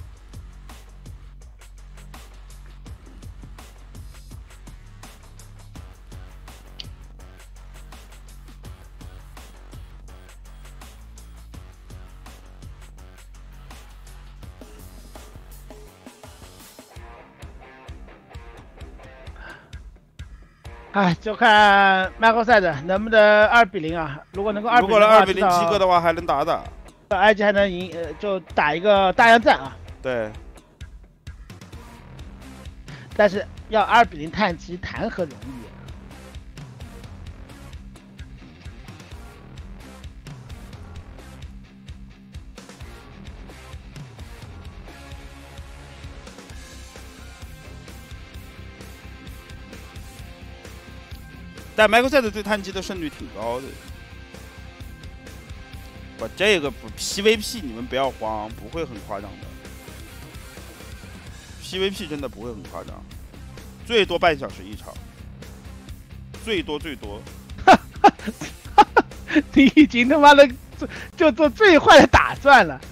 哎，就看麦克赛的能不能2比0啊！如果能够2比0， 如果能2比07个的话，还能打。 埃及还能赢，就打一个大洋战啊！ 对。 但是要2比0碳基，谈何容易啊！ 但麦克赛的对碳基的胜率挺高的。不，这个不 PVP 你们不要慌，不会很夸张的。PVP 真的不会很夸张，最多半小时一场，最多。 你已经他妈的就做最坏的打算了。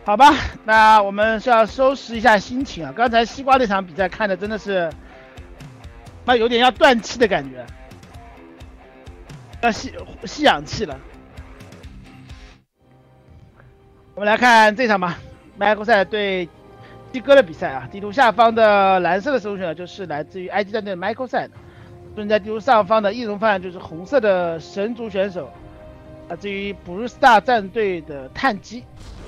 好吧，那我们是要收拾一下心情啊。刚才西瓜那场比赛看的真的是，那有点要断气的感觉，要吸氧气了。我们来看这场吧，麦克赛对鸡哥的比赛啊。地图下方的蓝色的首选就是来自于埃及战队的 Michael 赛的，顺在地图上方的异容范就是红色的神族选手，来自于 Blue Star 战队的碳基。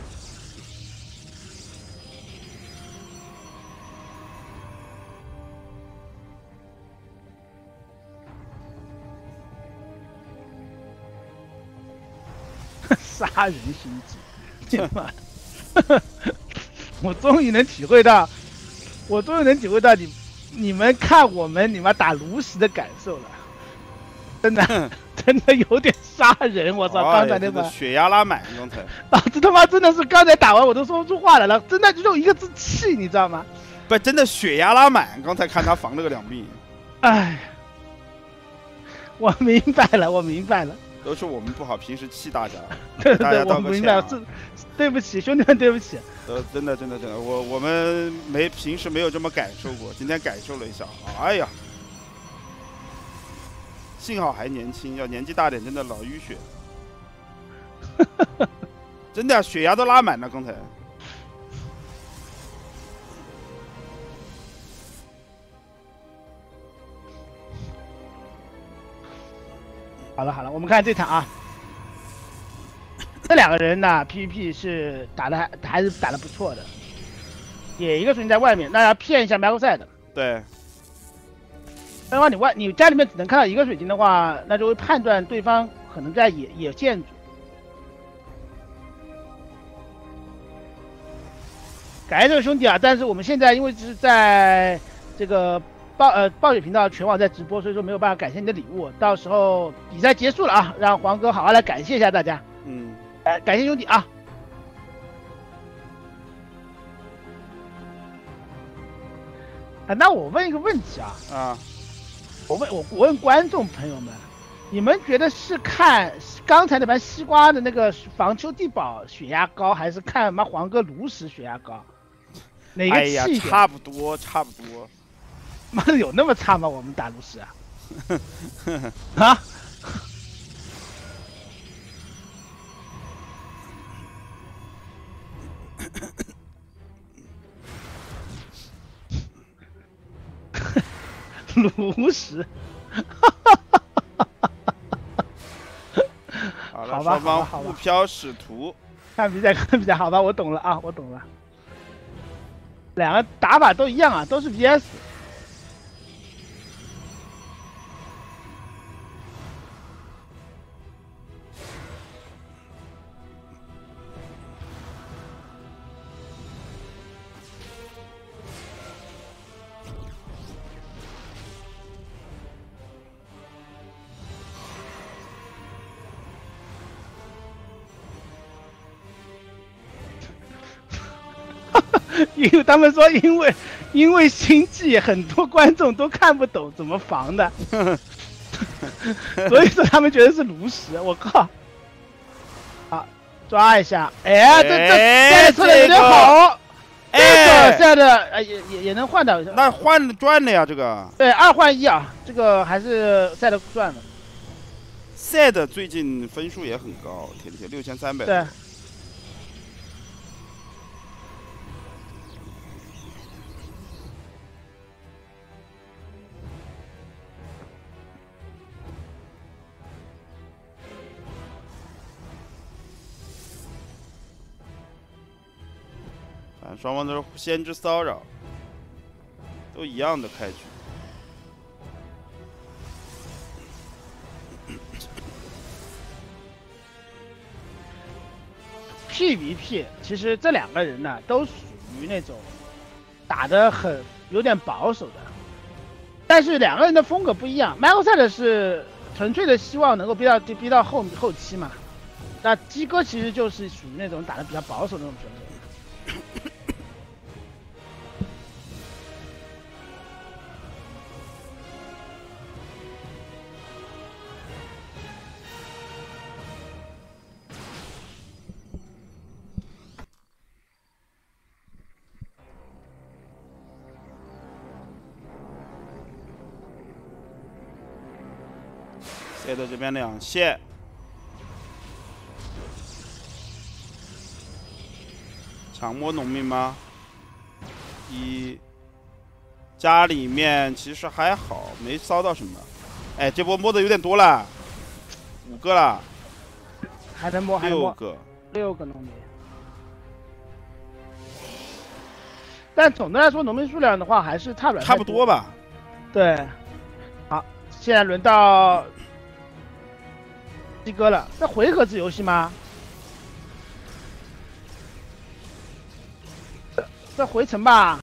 杀人心机，天哪！我终于能体会到你们看我们你妈打炉石的感受了，真的真的有点杀人！我操，刚才那把血压拉满，刚才老子他妈真的是刚才打完我都说不出话来了，真的就用一个字气，你知道吗？ 不，真的血压拉满，刚才看他防了个2臂。 哎，我明白了，我明白了。 都是我们不好，平时气大家， 对大家道我明白了，对不起，兄弟们，对不起。 真的，我们平时没有这么感受过，今天感受了一下，哎呀，幸好还年轻，要年纪大点真的老淤血，真的血压都拉满了，刚才。 好了，我们看这场啊，这2个人呢 PVP 是还是打的不错的，也一个属性在外面，那要骗一下 Michael 赛的。 对。 那么你家里面只能看到1个水晶的话，那就会判断对方可能在野建筑。感谢这位兄弟啊，但是我们现在因为是在这个暴雪频道全网在直播，所以说没有办法感谢你的礼物。到时候比赛结束了啊，让黄哥好好来感谢一下大家。感谢兄弟啊。那我问一个问题啊，我问观众朋友们，你们觉得是看刚才那盘西瓜的那个防丘地堡血压高，还是看妈黄哥炉石血压高？哪个气一点？ 哎呀，差不多。 妈的，有那么差吗？我们打炉石啊？啊？炉石？ 好了，双方互飘使徒。 看比赛，好吧，我懂了啊，我懂了。2个打法都一样啊，都是 VS。因为他们说，因为星际很多观众都看不懂怎么防的，所以说他们觉得是炉石。我靠！好，抓一下，哎，这出的有点好，这个现在也能换到， 那换赚了呀，这个。 对，2换1啊，这个还是赛的赚了。 赛的最近分数也很高，天6300。 对。 双方都是先知骚扰，都一样的开局。 PVP 其实这2个人呢，都属于那种打得有点保守的，但是2个人的风格不一样。Michael 赛的是纯粹的希望能够逼到后期嘛，那鸡哥其实就是属于那种打得比较保守的那种选手。 ，C 的这边2线，强摸农民吗？家里面其实还好，没骚到什么。哎，这波摸的有点多了，5个了， 还能摸，还能摸 6 个农民。但总的来说，农民数量的话还是差不多吧。 对，好，现在轮到鸡哥了。这回合制游戏吗？这回城吧，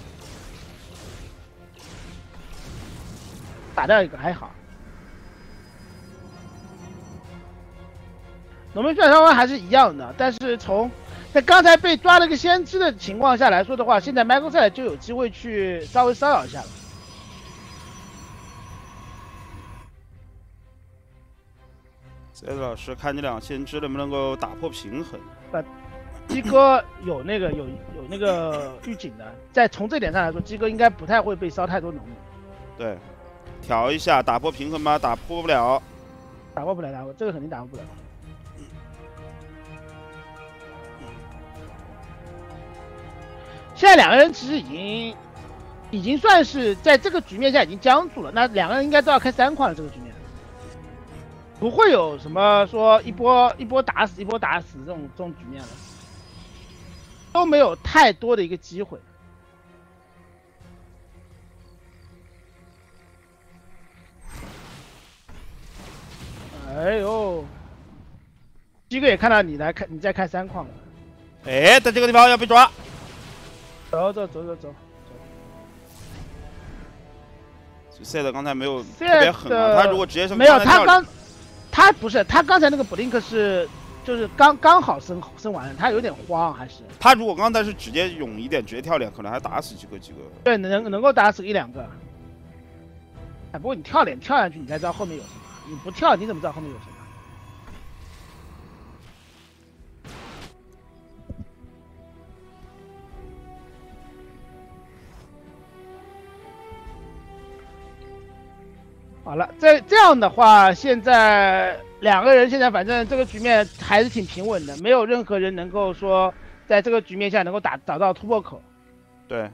打掉一个还好。农民数量稍微还是一样的，但是在刚才被抓了个先知的情况下来说的话，现在麦克赛就有机会去稍微骚扰一下了。 塞子老师看这2先知能不能够打破平衡。 鸡哥有那个预警的，从这点上来说，鸡哥应该不太会被骚太多农民。 对，调一下，打破平衡吗？打破不了， 这个肯定打破不了。现在2个人其实已经算是在这个局面下已经僵住了，那2个人应该都要开3矿了，这个局面不会有什么说一波打死这种局面了，都没有太多的一个机会。哎呦，鸡哥也看到你在开3矿了。 哎，在这个地方要被抓。 走。 赛德刚才没有特别狠啊，他如果直接没有，他不是他刚才那个 blink 就是刚好升完，他有点慌还是。 他如果刚才是直接勇一点，直接跳脸，可能还打死几个。 对，能够打死1-2个。哎，不过你跳脸跳下去，你才知道后面有什么。你不跳，你怎么知道后面有什么？好了，这样的话，现在2个人现在反正这个局面还是挺平稳的，没有任何人能够说在这个局面下能够找到突破口。 对。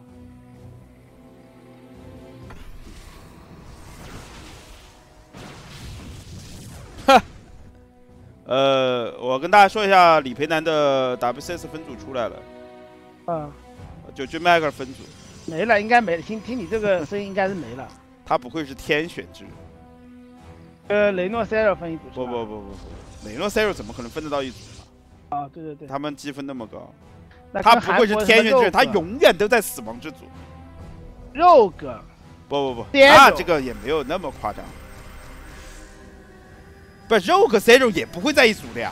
我跟大家说一下，李培南的 WCS 分组出来了。就麦克分组。 没了，应该没了。听你这个声音，应该是没了。 他不会是天选之人？雷诺 Zero 分一组。 不，雷诺 Zero 怎么可能分得到一组呢？对。 他们积分那么高， 他不会是天选之人，他永远都在死亡之组。 Rogue。 不，那这个也没有那么夸张。不 ，Rogue Zero 也不会在一组的呀。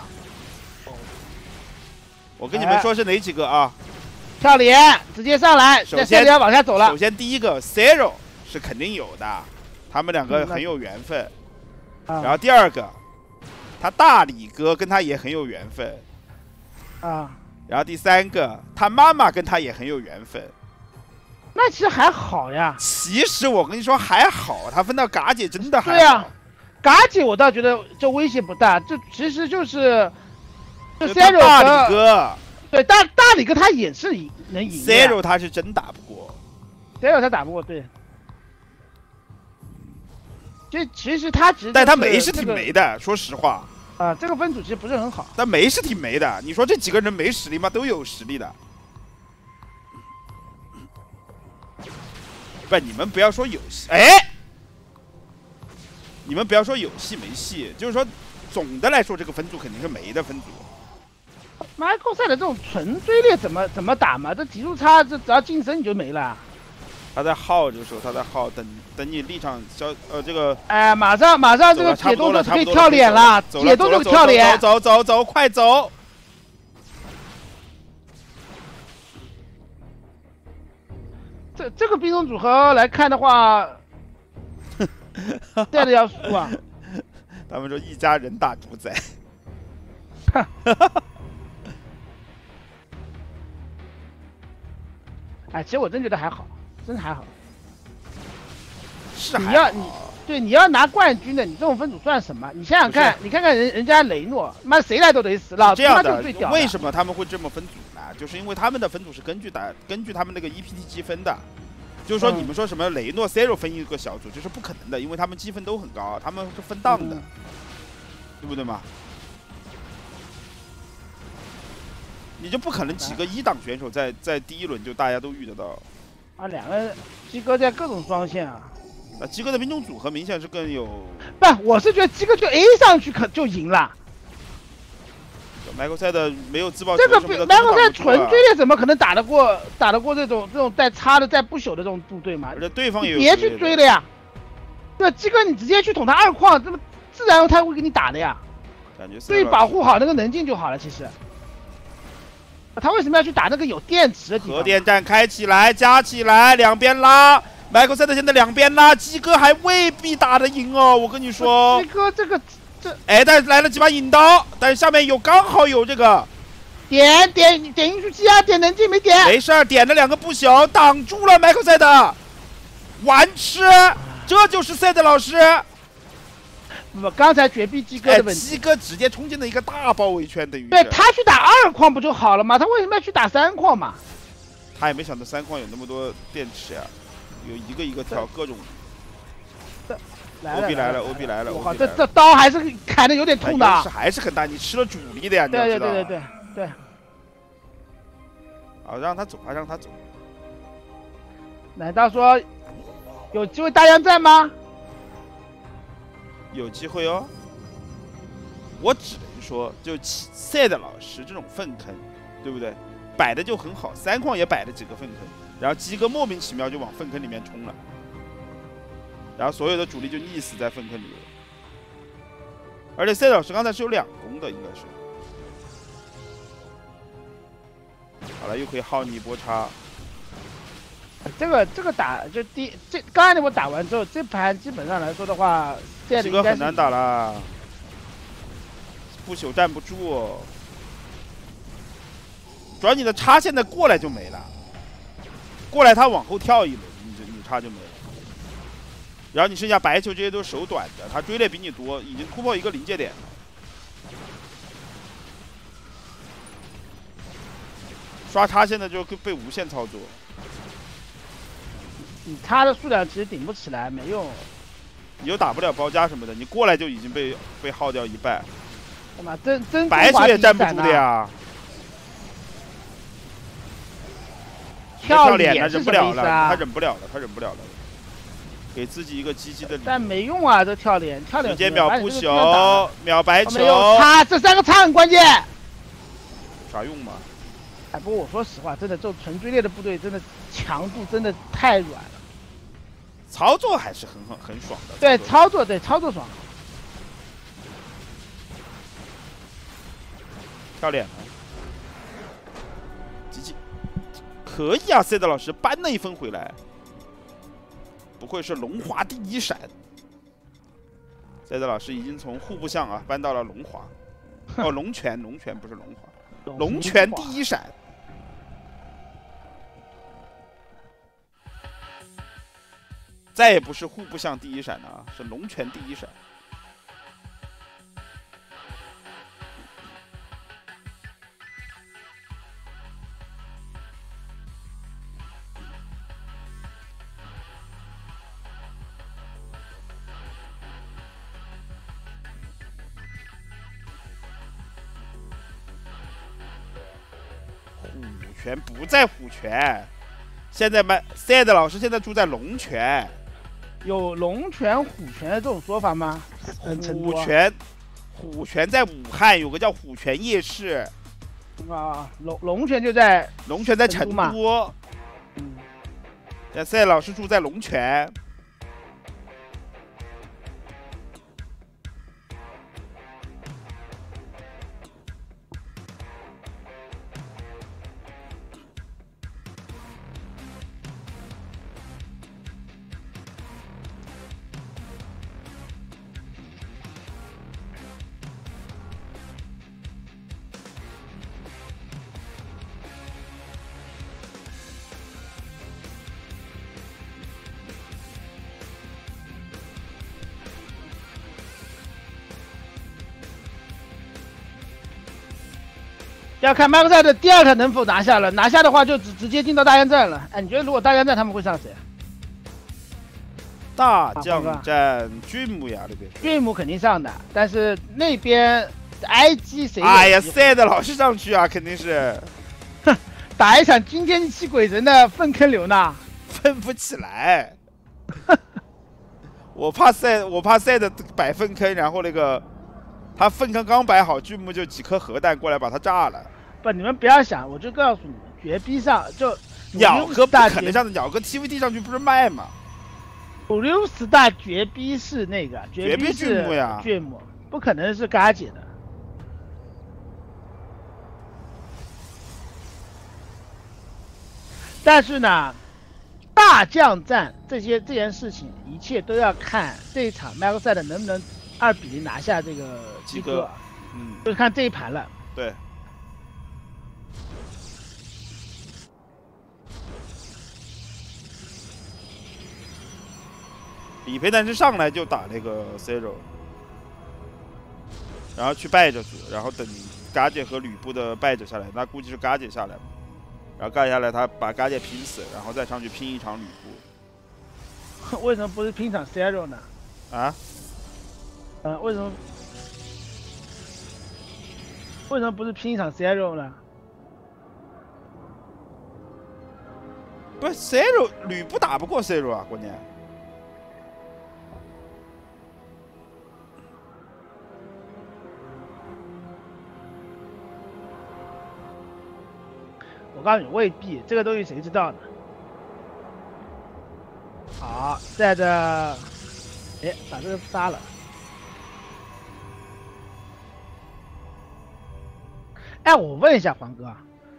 我跟你们说是哪几个啊？ 跳脸直接上来， 首先要往下走了。 首先第一个 Zero 是肯定有的，他们2个很有缘分。然后第2个，他大李哥跟他也很有缘分。然后第3个，他妈妈跟他也很有缘分。 那其实还好呀。 其实我跟你说还好，他分到嘎姐真的还好。 对呀，嘎姐我倒觉得就威胁不大，这其实就是 Zero 大李哥。 对，大李哥他也是能赢。 Zero 他是真打不过。 Zero 他打不过，对。其实他但他没是挺没的，说实话。 这个分组其实不是很好。 但没是挺没的，你说这几个人没实力吗？都有实力的。不，你们不要说有戏，你们不要说有戏没戏，就是说总的来说这个分组肯定是没的分组。 Michael 赛的这种纯追猎怎么打嘛？这级数差，这只要近身你就没了。 他在耗这个时候，他在耗，等你立场这个。 马上这个解冻就可以跳脸了，解冻就跳脸。 走，快走！ 这个兵种组合来看的话，这样的要输啊。 他们说一家人大主宰。 其实我真觉得还好，真的还好。 是还好。 对，你要拿冠军的，你这种分组算什么？你想想看，你看看人家雷诺，妈谁来都得死，老子妈就是最屌的。 为什么他们会这么分组呢？就是因为他们的分组是根据他们那个 EPT 积分的。就是说，你们说什么雷诺、Zero 分一个小组，这是不可能的，因为他们积分都很高，他们是分档的，对不对嘛？你就不可能几个1档选手在第一轮就大家都遇得到。 啊，两个鸡哥在各种双线啊。 鸡哥的兵种组合明显是更有。 不，我是觉得鸡哥就 A 上去可就赢了。 麦克赛的没有自爆这个麦克赛纯追猎怎么可能打得过这种带差的带不朽的这种部队嘛？ 而且对方也有别去追了呀。对，鸡哥你直接去捅他2矿，这么自然他会给你打的呀。 感觉所以保护好那个能进就好了。其实他为什么要去打那个有电池的地方？ 核电站开起来，加起来，两边拉。麦克赛的现在两边拉，鸡哥还未必打得赢哦，我跟你说。 鸡哥这个。 哎，但是来了几把引刀，但是下面刚好有这个点运输机啊，点能进没点？ 没事儿，点了2个不朽，挡住了麦克赛的完吃，这就是赛德老师。 不，刚才绝壁鸡哥的问题， 鸡哥直接冲进了一个大包围圈，等于对他去打2矿不就好了吗？他为什么要去打3矿嘛？ 他也没想到3矿有那么多电池呀，有一个一个跳各种。OB 来了 ，OB 来了！ 我靠，这刀还是砍的有点痛的， 还是很大。你吃了主力的呀，你要知道。 对。 好，让他走，让他走。 难道说有机会大洋战吗？ 有机会哦。我只能说，就赛的老师这种粪坑，对不对？摆的就很好，3矿也摆了几个粪坑，然后鸡哥莫名其妙就往粪坑里面冲了。然后所有的主力就溺死在粪坑里了，而且赛老师刚才是有2攻的，应该是。好了，又可以耗你一波叉。 这个打就刚才那波打完之后，这盘基本上来说的话， 鸡哥很难打了，不朽站不住。主要你的叉现在过来就没了，过来他往后跳一轮，你叉就没了。然后你剩下白球这些都是手短的，他追猎比你多，已经突破一个临界点了。刷叉现在就被无限操作， 你叉的数量其实顶不起来，没用。 你又打不了包夹什么的，你过来就已经被耗掉一半。 他妈真白球也站不住的呀。跳脸他忍不了了，他忍不了了。给自己一个积极的， 但没用啊！这跳脸直接秒不朽，秒白球， 叉这3个叉很关键， 有啥用吗？ 哎，不过我说实话，真的这种纯追猎的部队，真的强度真的太软了， 操作还是很爽的。 对，操作爽。 跳脸了，GG，可以啊！赛德老师搬了1分回来。不愧是龙华第1闪，赛德老师已经从户部巷搬到了龙华，哦，龙泉不是龙华，龙泉第1闪，再也不是户部巷第1闪了，是龙泉第1闪。虎泉不在虎泉，现在赛德老师现在住在龙泉。 有龙泉、虎泉的这种说法吗？ 虎泉在武汉有个叫虎泉夜市。 啊，龙泉就在成都。赛老师住在龙泉。 要看麦克赛的第2场能否拿下了，拿下的话就直接进到大将战了。哎，你觉得如果大将战他们会上谁？ 大将战俊姆呀，那边俊姆肯定上的，但是那边 IG 谁？ 哎呀，赛的老是上去啊，肯定是。 打一场惊天气鬼神的粪坑流呢， 分不起来。我怕赛的摆粪坑，然后那个他粪坑刚摆好，巨木就几颗核弹过来把他炸了。 不，你们不要想，我就告诉你们，绝逼上就鸟哥不可能这样子，鸟哥 TVT 上去不是卖吗 ？50大绝逼是那个绝逼巨木呀， 巨木不可能是嘎姐的。但是呢，大将战这件事情，一切都要看这一场麦克赛的能不能2比0拿下这个基哥，就看这一盘了。 对。李培南是上来就打那个 Zero， 然后去败者组，然后等嘎姐和吕布的败者下来，那估计是嘎姐下来嘛。然后干下来，他把嘎姐拼死，然后再上去拼一场吕布。为什么不是拼场 Zero 呢？ 啊？ 为什么不是拼一场 Zero 呢？ 不是 Zero， 吕布打不过 Zero 啊，关键。 我告诉你，未必，这个东西谁知道呢？好，在这，哎，把这个杀了。哎，我问一下黄哥，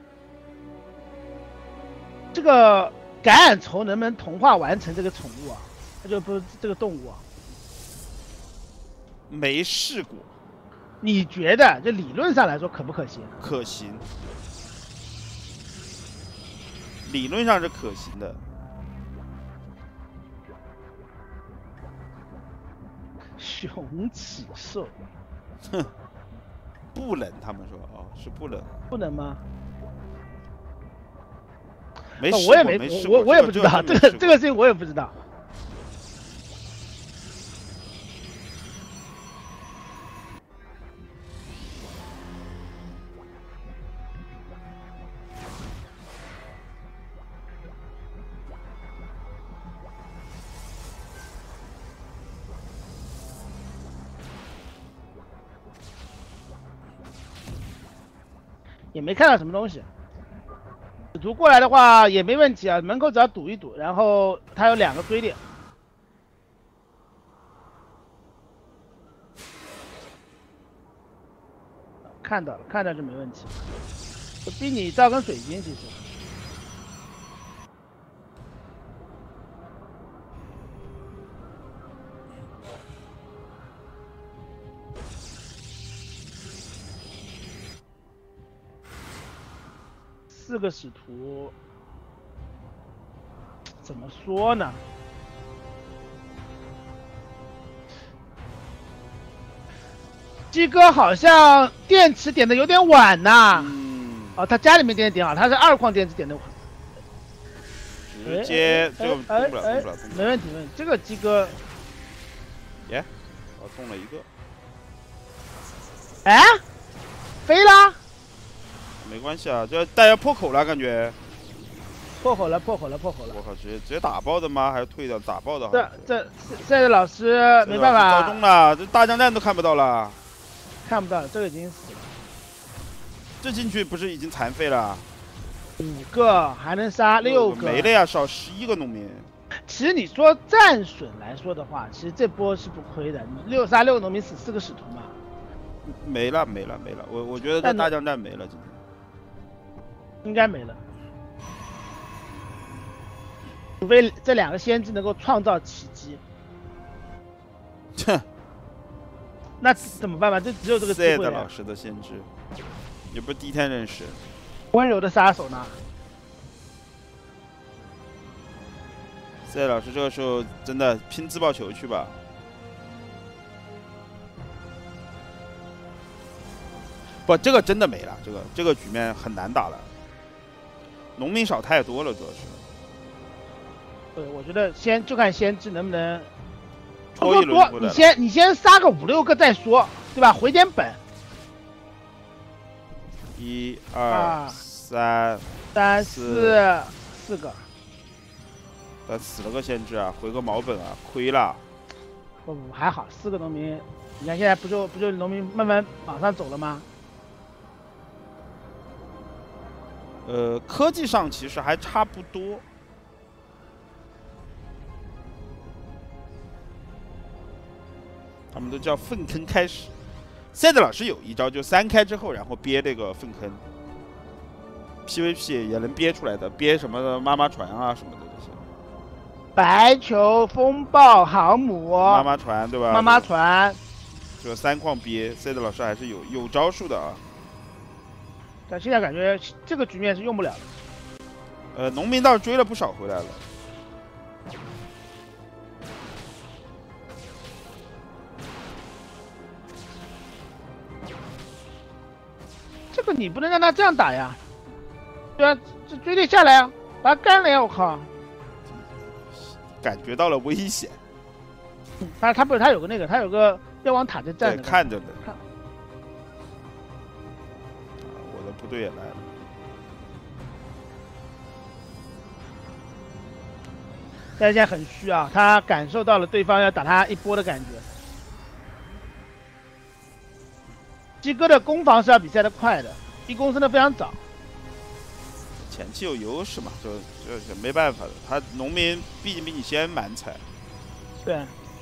这个橄榄虫能不能同化完成这个宠物啊？那就不是这个动物啊？ 没试过。 你觉得，就理论上来说可不可行？ 可行。理论上是可行的。 熊起兽， 哼，不能，他们说哦，是不能。 不能吗？ 没试过， 我也没，我也不知道，这个事情我也不知道。也没看到什么东西，使徒过来的话也没问题啊，门口只要堵一堵，然后他有2个追点，看到了，看到就没问题，就逼你造根水晶，其实。4个使徒，怎么说呢？鸡哥好像电池点的有点晚呐。哦，他家里面点好，他是2矿电池点的晚。 直接就动不了， 没问题，没问题。这个鸡哥， 耶，我中了一个。 哎，飞了。 没关系啊，这大家破口了，感觉。 破口了！我靠，直接打爆的吗？还是退掉打爆的？ 这赛的老师没办法。 遭中了，这大将战都看不到了。 看不到，这个已经死了。 这进去不是已经残废了 ？5个还能杀6个， 没了呀，少11个农民。 其实你说战损来说的话，其实这波是不亏的。你杀6个农民死4个使徒嘛。 没了。我觉得这大将战没了，今天。 应该没了，除非这2个先知能够创造奇迹。 哼， 那怎么办吧？就只有这个机会了。 赛的老师的先知，也不是第一天认识。 温柔的杀手呢？ 赛老师这个时候真的拼自爆球去吧。 不，这个真的没了，这个局面很难打了，农民少太多了，主要是。 对，我觉得就看先知能不能抽一轮多，你先杀个5、6个再说，对吧？回点本。 1、2、3、 4个。 但死了个先知啊，回个毛本啊，亏了。 不，还好，4个农民，你看现在不就农民慢慢往上走了吗？ 科技上其实还差不多。他们都叫粪坑开始。赛德老师有一招，就3开之后，然后憋这个粪坑。PVP 也能憋出来的，憋什么的妈妈船啊什么的这些。 白球、风暴、航母、 妈妈船对吧？ 妈妈船， 这3矿憋，赛德老师还是有招数的啊。 但现在感觉这个局面是用不了的。 农民倒是追了不少回来了。 这个你不能让他这样打呀，对啊，这追得下来啊，把他干了呀！我靠， 感觉到了危险。 他有个那个，他有个标王塔在站着， 看着呢。我的部队也来了。 现在很虚啊，他感受到了对方要打他一波的感觉。鸡哥的攻防是要比赛的快的，一攻升的非常早。 前期有优势嘛，就没办法的。他农民毕竟比你先满采。 对。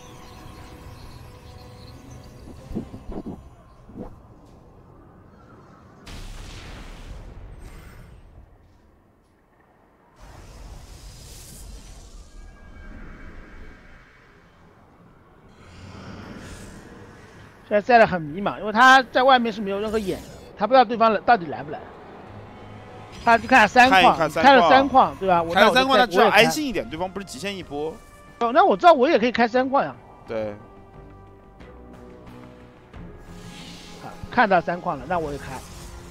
现在赛的很迷茫，因为他在外面是没有任何眼的，他不知道对方到底来不来。他就看3矿，开了3矿，对吧？ 开了3矿，他只要安心一点，对方不是极限一波。 哦，那我知道我也可以开3矿呀。 对。 看到3矿了，那我也开。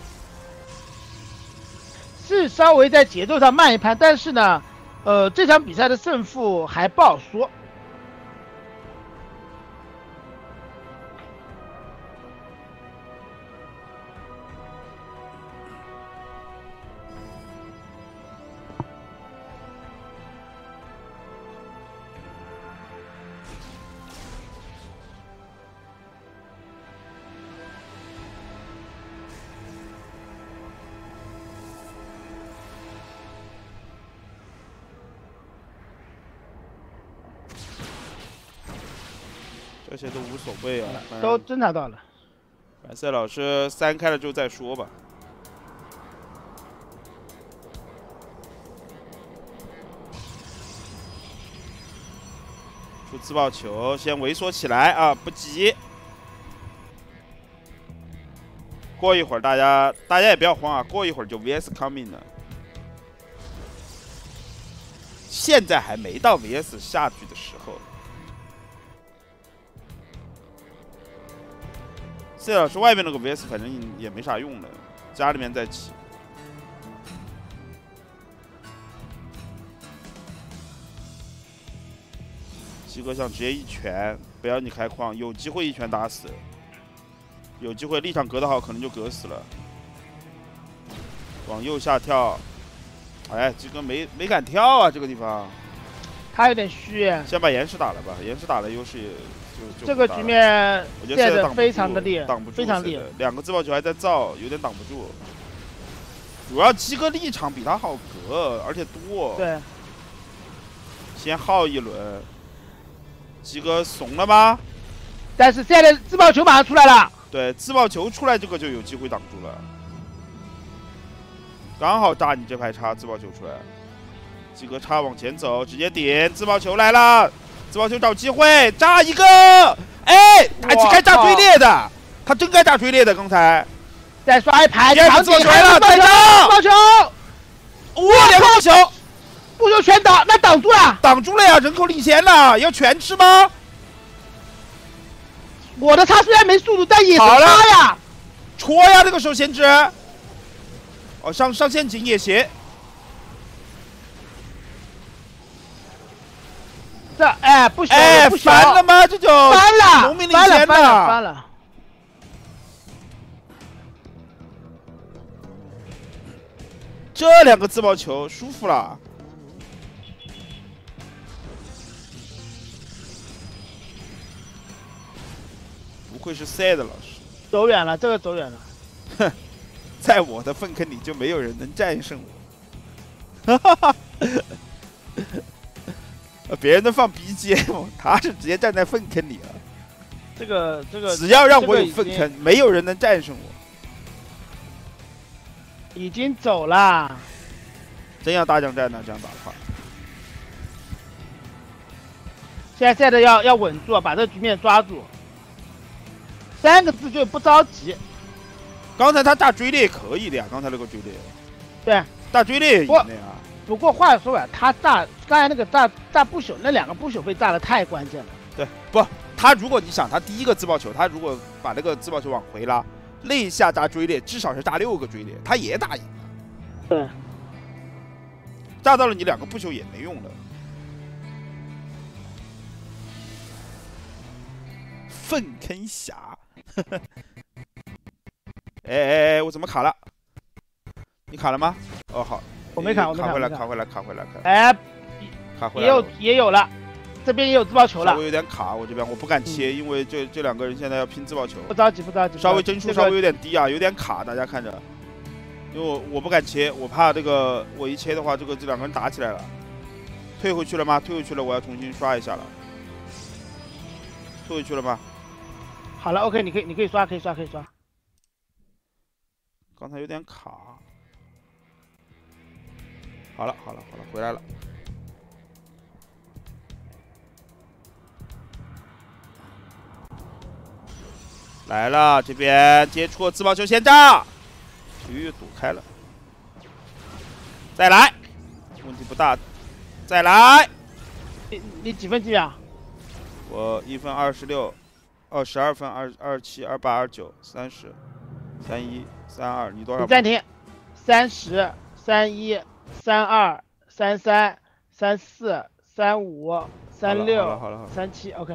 是稍微在节奏上慢一拍，但是呢，这场比赛的胜负还不好说。 这些都无所谓啊， 都侦查到了。 白色老师3开了之后再说吧。出自爆球，先猥琐起来啊，不急。过一会儿大家也不要慌啊，过一会儿就 VS coming 了。现在还没到 VS 下去的时候。赛老师外面那个 VS 反正也没啥用的，家里面再起。鸡哥想直接一拳，不要你开矿，有机会一拳打死，有机会立场隔得好，可能就隔死了。往右下跳，哎，鸡哥没敢跳啊，这个地方。 他有点虚。 先把岩石打了吧，岩石打了优势也。 这个局面现在非常的烈， 挡不住， 非常烈。 2个自爆球还在造，有点挡不住。主要鸡哥立场比他好隔，而且多。 对。 先耗一轮。鸡哥怂了吗？ 但是现在自爆球马上出来了。 对，自爆球出来，这个就有机会挡住了。刚好炸你这排叉，自爆球出来。鸡哥叉往前走，直接点，自爆球来了。自爆球找机会炸一个，哎，大鸡该炸追猎的，他真该炸追猎的。刚才再刷一排， 第2个自爆球来了，再炸自爆球， 哇，2个不球， 不球全挡，那挡住了， 挡住了呀，人口领先了，要全吃吗？ 我的叉虽然没速度，但也是叉呀， 戳呀！这个时候先知，哦，上陷阱也行。 这哎不小，不小， 翻了吗？这就翻了， 农民领先翻了。 这2个自爆球舒服了。不愧是赛的老师， 走远了，这个走远了。 哼，在我的粪坑里就没有人能战胜我。哈哈哈。别人都放 BGM， 他是直接站在粪坑里了。 这个， 只要让我有粪坑，没有人能战胜我。 已经走了。 真要大将战呢？这样打的话， 现在赛的要稳住，把这个局面抓住。3个字就不着急。 刚才他大追猎可以的呀，刚才那个追猎。 对， 大追猎也赢的呀。 不过话说啊，他炸刚才那个炸不朽，那2个不朽被炸的太关键了。 对，不，他如果你想他第一个自爆球，他如果把那个自爆球往回拉，那一下炸追猎，至少是炸6个追猎，他也打赢了。 对， 炸到了你2个不朽也没用了。粪坑侠，哎，我怎么卡了？你卡了吗？哦，好。 我没卡， 卡回来。 哎， 卡回来也有了，这边也有自爆球了。 稍微有点卡，我这边我不敢切，因为这2个人现在要拼自爆球。 不着急。 稍微帧数稍微有点低啊，有点卡，大家看着。因为我不敢切，我怕这个我一切的话，这2个人打起来了。退回去了吗？退回去了，我要重新刷一下了。退回去了吗？ 好了 ，OK， 你可以刷。 刚才有点卡。好了，回来了。来了，这边接触自爆球先炸，躲开了。再来，问题不大。再来。 你几分几秒？ 我1分26， 12分27、28、29、30、31、32，你多少？ 你暂停。30、31。32、33、34、35、36、37 ，OK。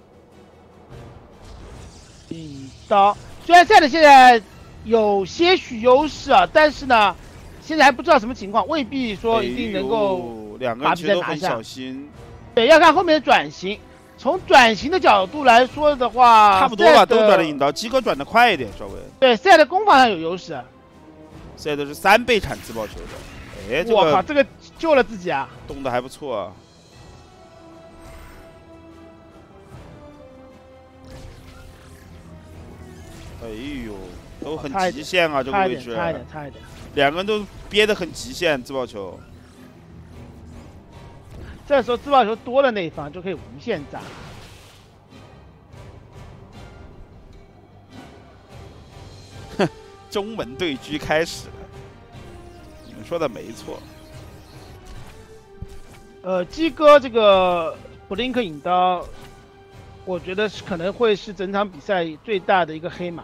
引刀，虽然赛的现在有些许优势啊，但是呢，现在还不知道什么情况，未必说一定能够把比赛拿下。对，要看后面的转型。从转型的角度来说的话， 差不多吧，都转了引刀，鸡哥转的快一点，稍微。 对，赛的攻防上有优势。 赛的是3倍产自爆球的。哎， 我靠，这个救了自己啊！ 动的还不错啊。哎呦，都很极限啊，这个位置。 差一点。 2个人都憋得很极限，自爆球。 这时候自爆球多的那一方就可以无限炸。 哼，中门对狙开始了。你们说的没错。 鸡哥这个布林克引刀，我觉得可能会是整场比赛最大的一个黑马。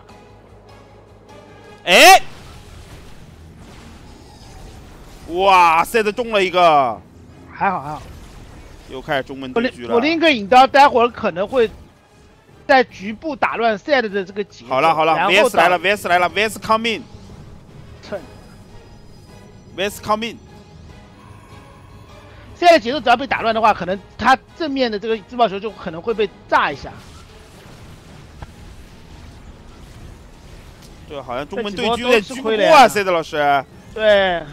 哎，哇塞，这中了一个， 还好。 又开始中门对狙了。 布林克引刀待会儿可能会在局部打乱赛的这个节奏。 好了，VS 来了 ，VS come in，VS come in。 现在节奏只要被打乱的话，可能他正面的这个自爆球就可能会被炸一下。 对，好像中门对狙有点狙不过啊 ，C 的老师。 对。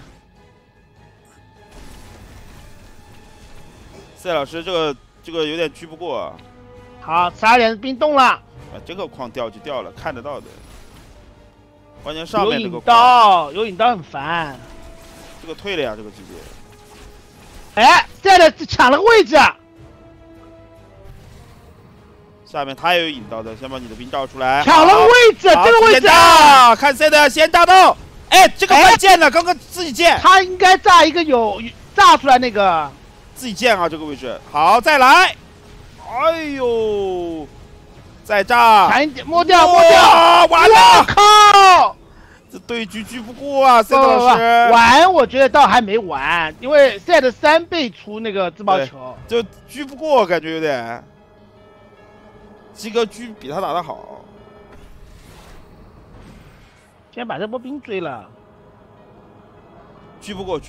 C 老师这个有点狙不过啊。 好，12点冰冻了。啊， 这个矿掉就掉了，看得到的。关键上面这个有引刀很烦。 这个退了呀，这个直接。 哎，在的抢了个位置。 下面他也有引刀的，先把你的兵照出来。 抢了个位置，这个位置啊！看 C 的先炸到。哎，这个犯贱了，刚刚自己建。 他应该炸一个有炸出来那个。自己建啊，这个位置。好，再来。哎呦， 再炸， 强一点，摸掉， 完了！ 靠！ 这对局狙不过啊，赛德老师。 完，我觉得倒还没完，因为赛的3倍出那个自爆球， 就狙不过，感觉有点。鸡哥狙比他打得好。 先把这波兵追了。 狙不过。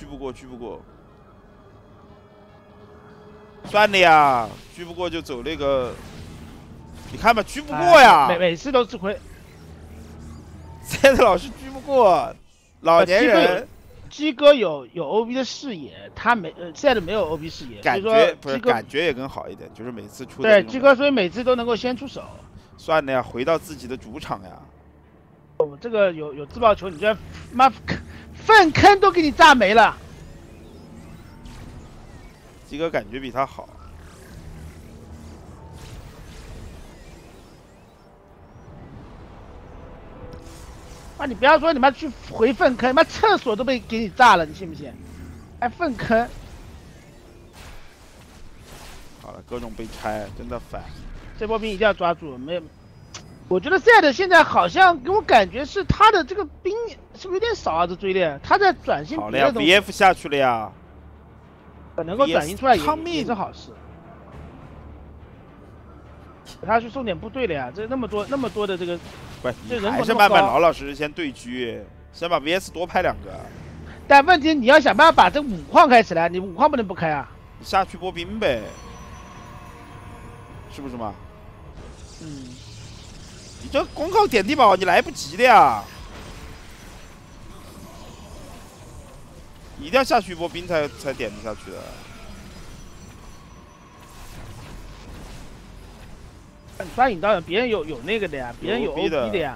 算了呀，狙不过就走那个。你看吧，狙不过呀， 每次都吃亏。 赛德老师狙不过，老年人。 鸡哥有 OB 的视野，他赛德没有 OB 视野， 感觉不是感觉也更好一点，就是每次出对鸡哥，所以每次都能够先出手。 算了呀，回到自己的主场呀。 我这个有自爆球，你这妈粪坑都给你炸没了。 鸡哥感觉比他好。 啊！你不要说你妈去回粪坑，妈厕所都被给你炸了，你信不信？还粪坑。 好了，各种被拆，真的烦。 这波兵一定要抓住，没有。我觉得赛德现在好像给我感觉是他的这个兵是不是有点少啊？这追猎，他在转型别的东西。 好了呀 ，BF 下去了呀。 能够转型出来也是好事。他去送点部队了呀，这那么多的这个。 不是，你还是慢慢老老实实先对狙，先把 VS 多拍2个。 但问题你要想办法把这5矿开起来，你5矿不能不开啊。 你下去波兵呗，是不是嘛？你这光靠点地堡你来不及的呀，一定要下去一波兵才点得下去的。 你抓引刀，别人有那个的呀，别人有 OP 的呀。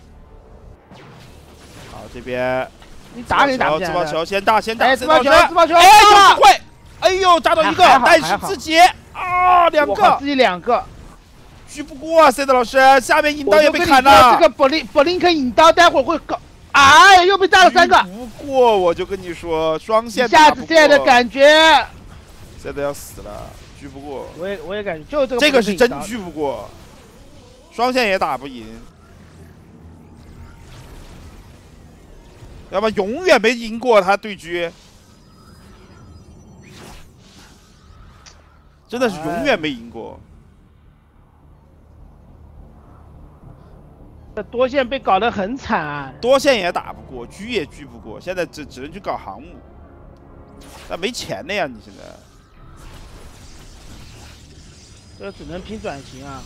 好，这边你打给你打不下来。 自爆球先打， 自爆球， 哎，有机会！哎呦，炸到1个，但是自己啊2个， 自己2个， 狙不过啊，赛德老师，下面引刀也被砍了。 这个柏林肯引刀待会儿会搞，哎，又被炸了3个。 不过我就跟你说，双线下次赛的感觉， 赛德要死了。狙不过， 我也感觉就这个是真狙不过，双线也打不赢，要不永远没赢过他对狙，真的是永远没赢过。 这多线被搞得很惨， 多线也打不过，狙也狙不过，现在只能去搞航母，但没钱了呀，你现在。 这只能拼转型啊！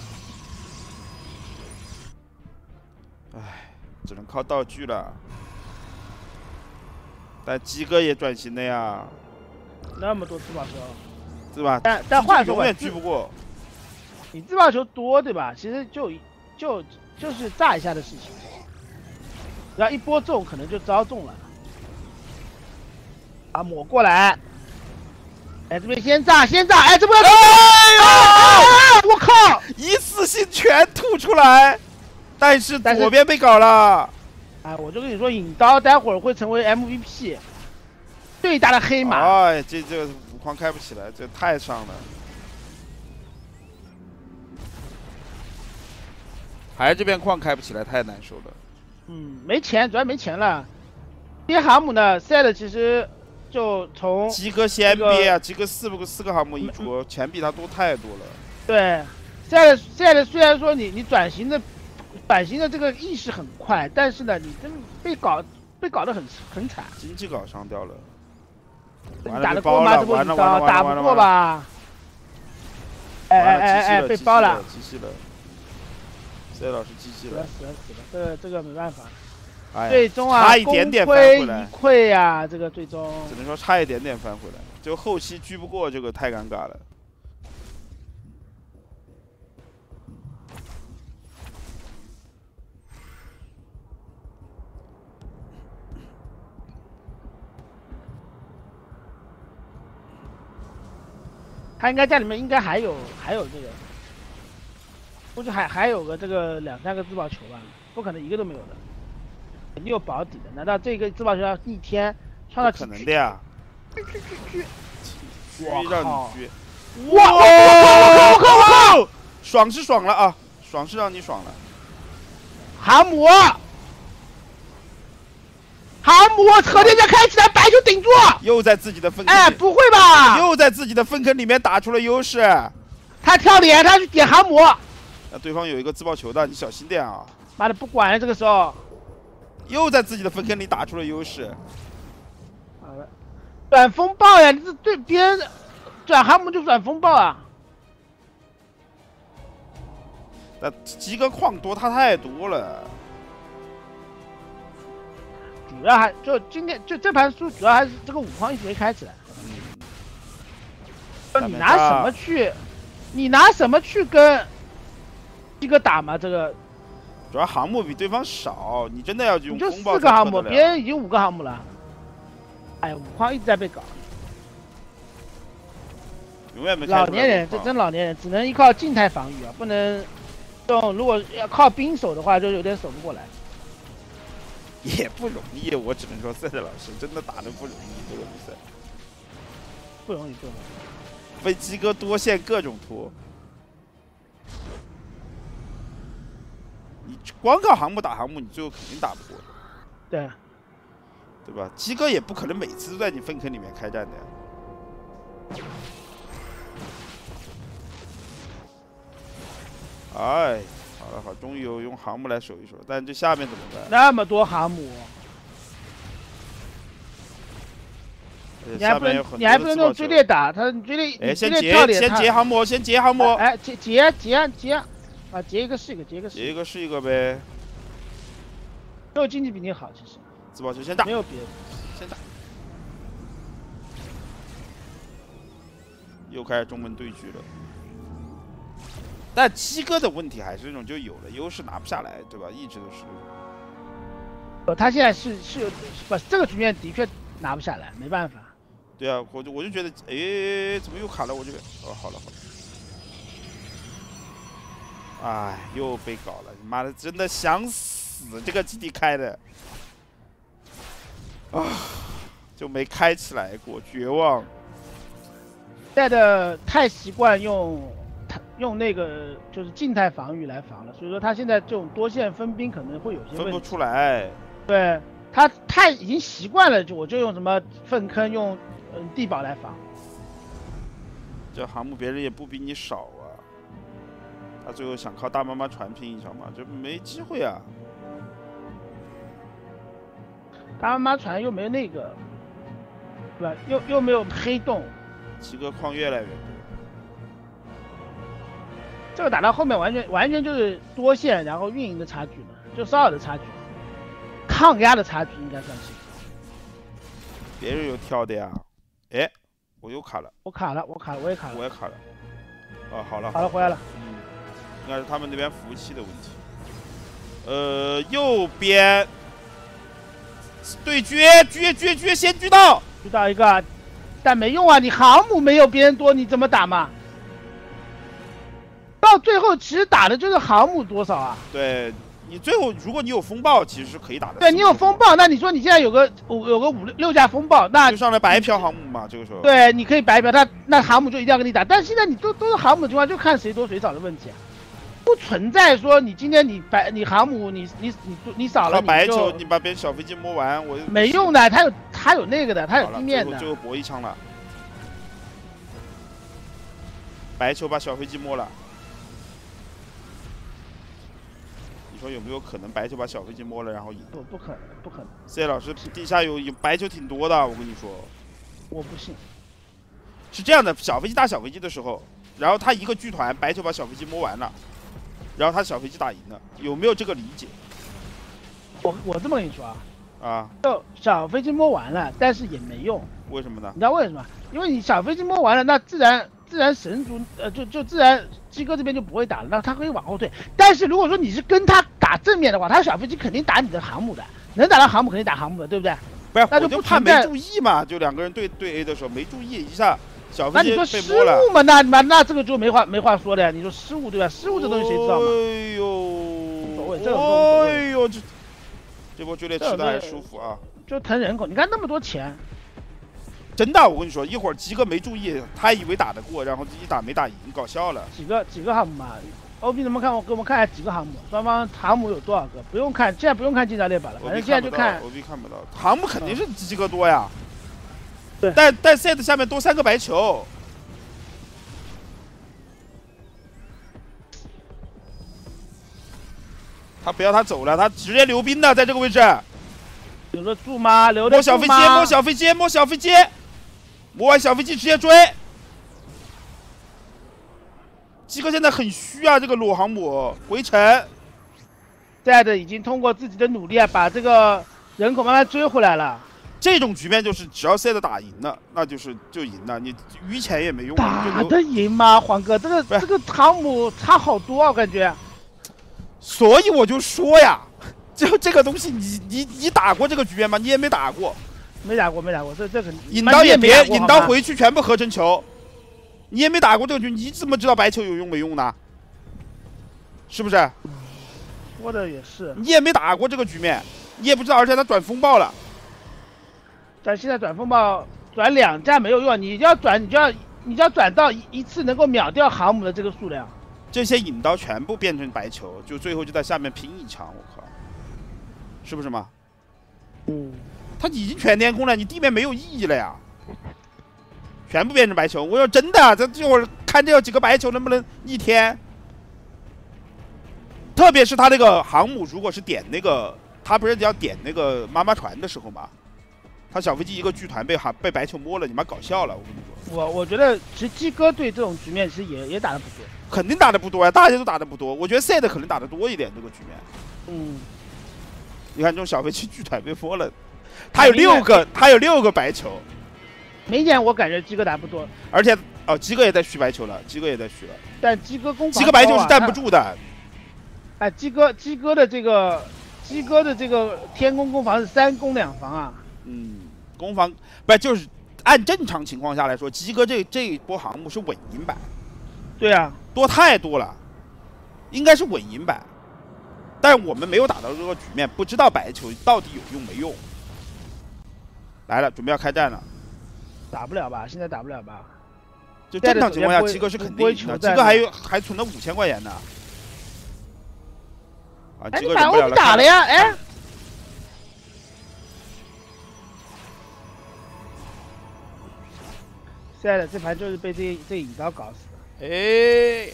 唉，只能靠道具了。但鸡哥也转型了呀。 那么多自爆球， 对吧？ 但话说， 永远狙不过。 你自爆球多，对吧？其实就是炸一下的事情，然后一波中可能就招中了。啊，抹过来。哎，这边先炸，哎，这波！哎呀！我靠！ 一次性全吐出来，但是左边被搞了。 哎，我就跟你说，引刀待会儿会成为 MVP， 最大的黑马。 哎，这5矿开不起来，这太伤了。还是这边矿开不起来，太难受了。 没钱，主要没钱了。憋航母呢，赛的其实。就从鸡哥先憋啊，鸡哥4个航母一出，钱比他多太多了。 对，现在虽然说你转型的这个意识很快，但是呢，你真被搞得很惨， 经济搞伤掉了。 打得过吗？这波引刀打不过吧？哎，被包了， 机器了。赛老师机器了， 死了，这个没办法。 哎、 最终啊， 差一点点翻回来， 功亏一篑呀，这个最终只能说差一点点翻回来，就后期狙不过，这个太尴尬了。 他应该家里面应该还有这个，估计还有个这个2、3个自爆球吧，不可能一个都没有的。肯定有保底的，难道这个自爆球要一天创造？ 可能的呀！ 我靠！ 我靠！爽是爽了啊， 爽是让你爽了。 航母，核电站开起来，白球顶住。 又在自己的粪坑。 哎，不会吧？ 又在自己的粪坑里面打出了优势。 他跳脸，他去点航母。 那对方有一个自爆球的，你小心点啊！ 妈的，不管了，这个时候。 又在自己的粪坑里打出了优势。 好了，转风暴呀！这对别人转航母就转风暴啊。 那鸡哥矿多，他太多了。 主要还就今天就这盘输，主要还是这个5矿一直没开起来。你拿什么去？你拿什么去跟鸡哥打嘛？这个主要航母比对方少，你真的要用就风暴 4个航母，别人已经5个航母了。哎呀，5矿一直在被搞。 永远没。 老年人，这真老年人，只能依靠静态防御啊，不能用。如果要靠兵守的话，就有点守不过来。 也不容易，我只能说赛赛老师真的打得不容易，这个比赛不容易，不容易。 被鸡哥多线各种拖，你光靠航母打航母，你最后肯定打不过。 对， 对吧？鸡哥也不可能每次都在你粪坑里面开战的呀。哎，好了好，终于有用航母来守一守，但这下面怎么办？ 那么多航母。你还不能用追猎打他，追猎。 哎，先截航母，先截航母。 哎，截啊，截一个是一个，截一个是一个呗。 没有经济比你好，其实。 自爆球先打。 没有别的， 先打。又开始中门对狙了。但鸡哥的问题还是那种，就有了优势拿不下来，对吧？一直都是。 他现在是不这个局面的确拿不下来，没办法。 对啊，我就觉得，哎，怎么又卡了我这边？哦，好了。哎，又被搞了！你妈的，真的想死！这个基地开的，啊，就没开起来过，绝望。 现在的太习惯用那个就是静态防御来防了，所以说他现在这种多线分兵可能会有些问题。 分不出来。 对他已经习惯了，我就用什么粪坑用地堡来防。 这航母别人也不比你少啊，他最后想靠大妈妈船拼一场嘛，就没机会啊。 大妈妈船又没那个，对吧？又没有黑洞。 鸡哥矿越来越多。 这个打到后面完全就是多线，然后运营的差距了，就骚扰的差距，抗压的差距应该算是。 别人有跳的呀，哎，我又卡了。 我也卡了。 我也卡了。哦，好了， 回来了。 应该是他们那边服务器的问题。右边对狙，先狙到一个，但没用啊！你航母没有别人多，你怎么打嘛？到最后其实打的就是航母多少啊？ 对，你最后如果你有风暴，其实是可以打的。 对你有风暴，那你说你现在有个5、6架风暴，那就上来白嫖航母嘛，这个时候。 对，你可以白嫖，那航母就一定要跟你打。但是现在你都是航母的情况，就看谁多谁少的问题啊，不存在说你今天你航母你少了白球，你把别人小飞机摸完，我没用的，他有那个的，他有地面的。 最后搏一枪了，白球把小飞机摸了。你说有没有可能白球把小飞机摸了，然后赢？ 不可能。 C 老师地下有白球挺多的，我跟你说。 我不信。 是这样的，小飞机打小飞机的时候，然后他一个剧团白球把小飞机摸完了，然后他小飞机打赢了，有没有这个理解？ 我这么跟你说啊， 就小飞机摸完了，但是也没用。 为什么呢？ 你知道为什么？因为你小飞机摸完了，那自然神族就自然鸡哥这边就不会打了，那他可以往后退。但是如果说你是跟他打正面的话，他小飞机肯定打你的航母的，能打到航母肯定打航母的，对不对？ 不是， 那就怕没注意嘛，就两个人对 A 的时候没注意一下，小飞机被摸了。 那你说失误嘛？那这个就没话说的呀。你说失误对吧？失误这东西谁知道嘛？ 哎呦， 无所谓，这种哎呦，这波追猎吃的还舒服啊！ 就腾人口，你看那么多钱。 真的，我跟你说，一会儿鸡哥没注意，他以为打得过，然后一打没打赢，搞笑了。 几个航母嘛？ OB 能不能看给我们看下几个航母？双方航母有多少个？不用看，现在不用看近战列表了，反正现在就看。 OB 看不到，航母肯定是鸡哥多呀。 对。 但 set 下面多3个白球。他不要他走了，他直接留兵的，在这个位置。 留得住吗？留得住吗？ 摸小飞机，摸小飞机，摸小飞机，摸完小飞机直接追。鸡哥现在很虚啊，这个裸航母回城。 在的已经通过自己的努力啊，把这个人口慢慢追回来了。 这种局面就是只要 set 打赢了，那就赢了，你余钱也没用。 打得赢吗，黄哥？这个航母差好多啊，我感觉。 所以我就说呀。就这个东西你打过这个局面吗？你也没打过， 没打过，这肯引导也别引导回去全部合成球，你也没打过这个局，你怎么知道白球有用没用呢？是不是？ 说的也是， 你也没打过这个局面，你也不知道，而且他转风暴了， 但现在转风暴转2站没有用，你要转你就要转到一次能够秒掉航母的这个数量， 这些引导全部变成白球，就最后就在下面拼一枪，我靠！是不是嘛？他已经全天空了，你地面没有意义了呀，全部变成白球。我说真的，这会儿看这有几个白球能不能一天？特别是他那个航母，如果是点那个，他不是要点那个妈妈船的时候嘛，他小飞机一个剧团被白球摸了，你妈搞笑了，我跟你说。我觉得其实鸡哥对这种局面其实也打得不多， 肯定打得不多呀，大家都打得不多。我觉得 set 可能打得多一点这个局面。你看这种小飞机剧团被摸了，他有6个白球。 明显我感觉鸡哥打不多， 而且鸡哥也在续白球了，鸡哥也在续了。 但鸡哥攻防， 鸡哥白球是站不住的。 哎，鸡哥的这个天宫攻防是3攻2防啊。 攻防不就是按正常情况下来说，鸡哥这一波航母是稳赢版。 对啊， 多太多了，应该是稳赢版。但是我们没有打到这个局面，不知道白球到底有用没用。来了，准备要开战了。 打不了吧？现在打不了吧？ 就正常情况下，鸡哥是肯定赢的。鸡哥还存了5000块钱呢。啊，鸡哥忍不了了。 打了呀？哎。现在的这盘就是被这引导搞死的。 哎。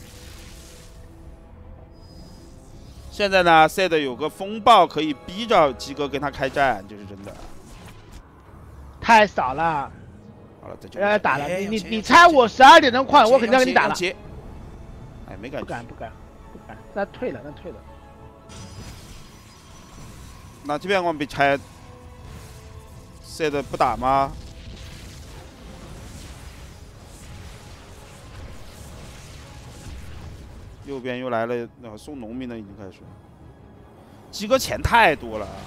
现在呢 ，set 有个风暴可以逼着鸡哥跟他开战，这是真的。 太少了。 好了，再见。 打了，你猜我12点钟矿，我肯定要跟你打了。 哎，没敢。 不敢，那退了。 那这边我被拆 ，set 不打吗？右边又来了，送农民的已经开始。鸡哥钱太多了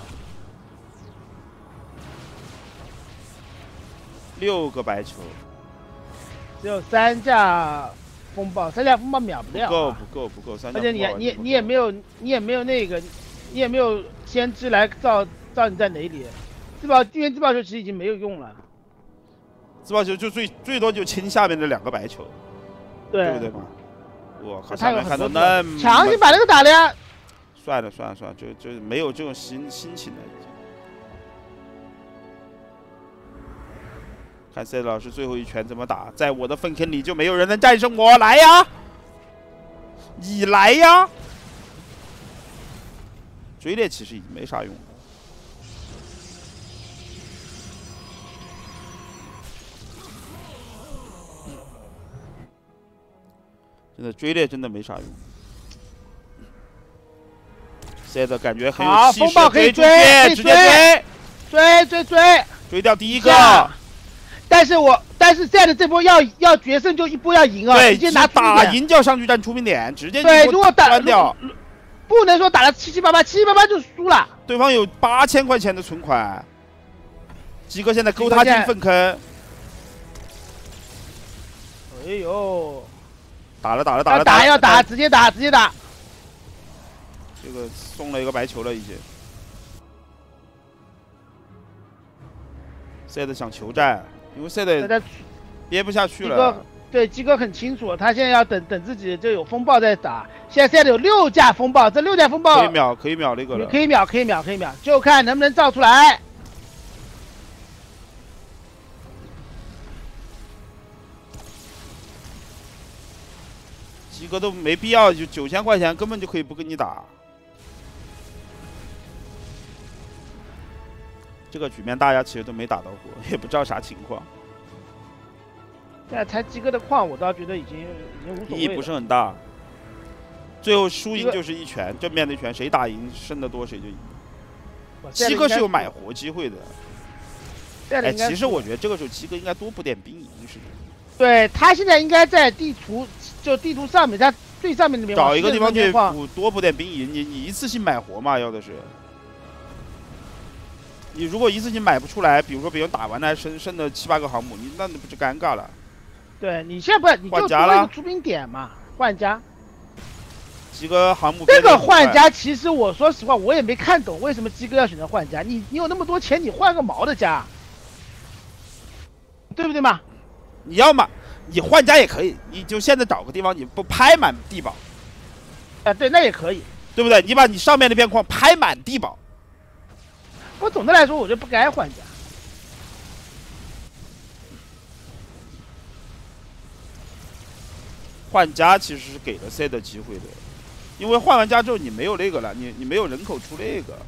，6个白球， 只有3架风暴，3架风暴秒不掉。 不够，3架。 而且你也没有那个，你也没有先知来照你在哪里，地面自爆球其实已经没有用了。 自爆球就最多就清下面的2个白球，对不对嘛？我靠！下面看到那么强行把那个打了呀！ 算了，就没有这种心情了。已经看 C 老师最后一拳怎么打，在我的粪坑里就没有人能战胜我，来呀！你来呀！追猎其实已经没啥用了。现在追猎真的没啥用。现在感觉很有气势， 风暴可以追， 直接追掉第一个。 但是现在的这波要决胜就一波要赢啊， 对， 直接拿打赢就要上去占出兵点，直接对，如果关掉， 不能说打了7七八八就输了。 对方有8000块钱的存款，鸡哥现在勾他进粪坑。 哎呦！ 打了， 要打，直接打。这个送了一个白球了，已经。set 想求战，因为 set 憋不下去了。 对，鸡哥很清楚，他现在要等自己就有风暴再打。现在有6架风暴，这6架风暴可以秒那个了， 可以秒，就看能不能造出来。 鸡哥都没必要，就9000块钱根本就可以不跟你打。这个局面大家其实都没打到过，也不知道啥情况。 现在拆鸡哥的矿，我倒觉得已经无所谓了， 意义不是很大。最后输赢就是一拳，正面的一拳，谁打赢胜的多谁就赢。鸡哥是有买活机会的。哎，其实我觉得这个时候鸡哥应该多补点兵营似的。 对他现在应该在地图上面，他最上面那边找一个地方去多补点兵营，你一次性买活嘛，要的是。你如果一次性买不出来，比如说别人打完了还剩的7、8个航母，那不就尴尬了？ 对你现在不是你就多一个出兵点嘛，换家。 鸡哥航母这个换家，其实我说实话，我也没看懂为什么鸡哥要选择换家。你有那么多钱，你换个毛的家，对不对嘛？ 你要嘛，你换家也可以，你就现在找个地方，你不拍满地堡。 对，那也可以， 对不对？你把你上面那片矿拍满地堡。 我总的来说，我就不该换家。 换家其实是给了 C 的机会的，因为换完家之后你没有那个了，你没有人口出那个，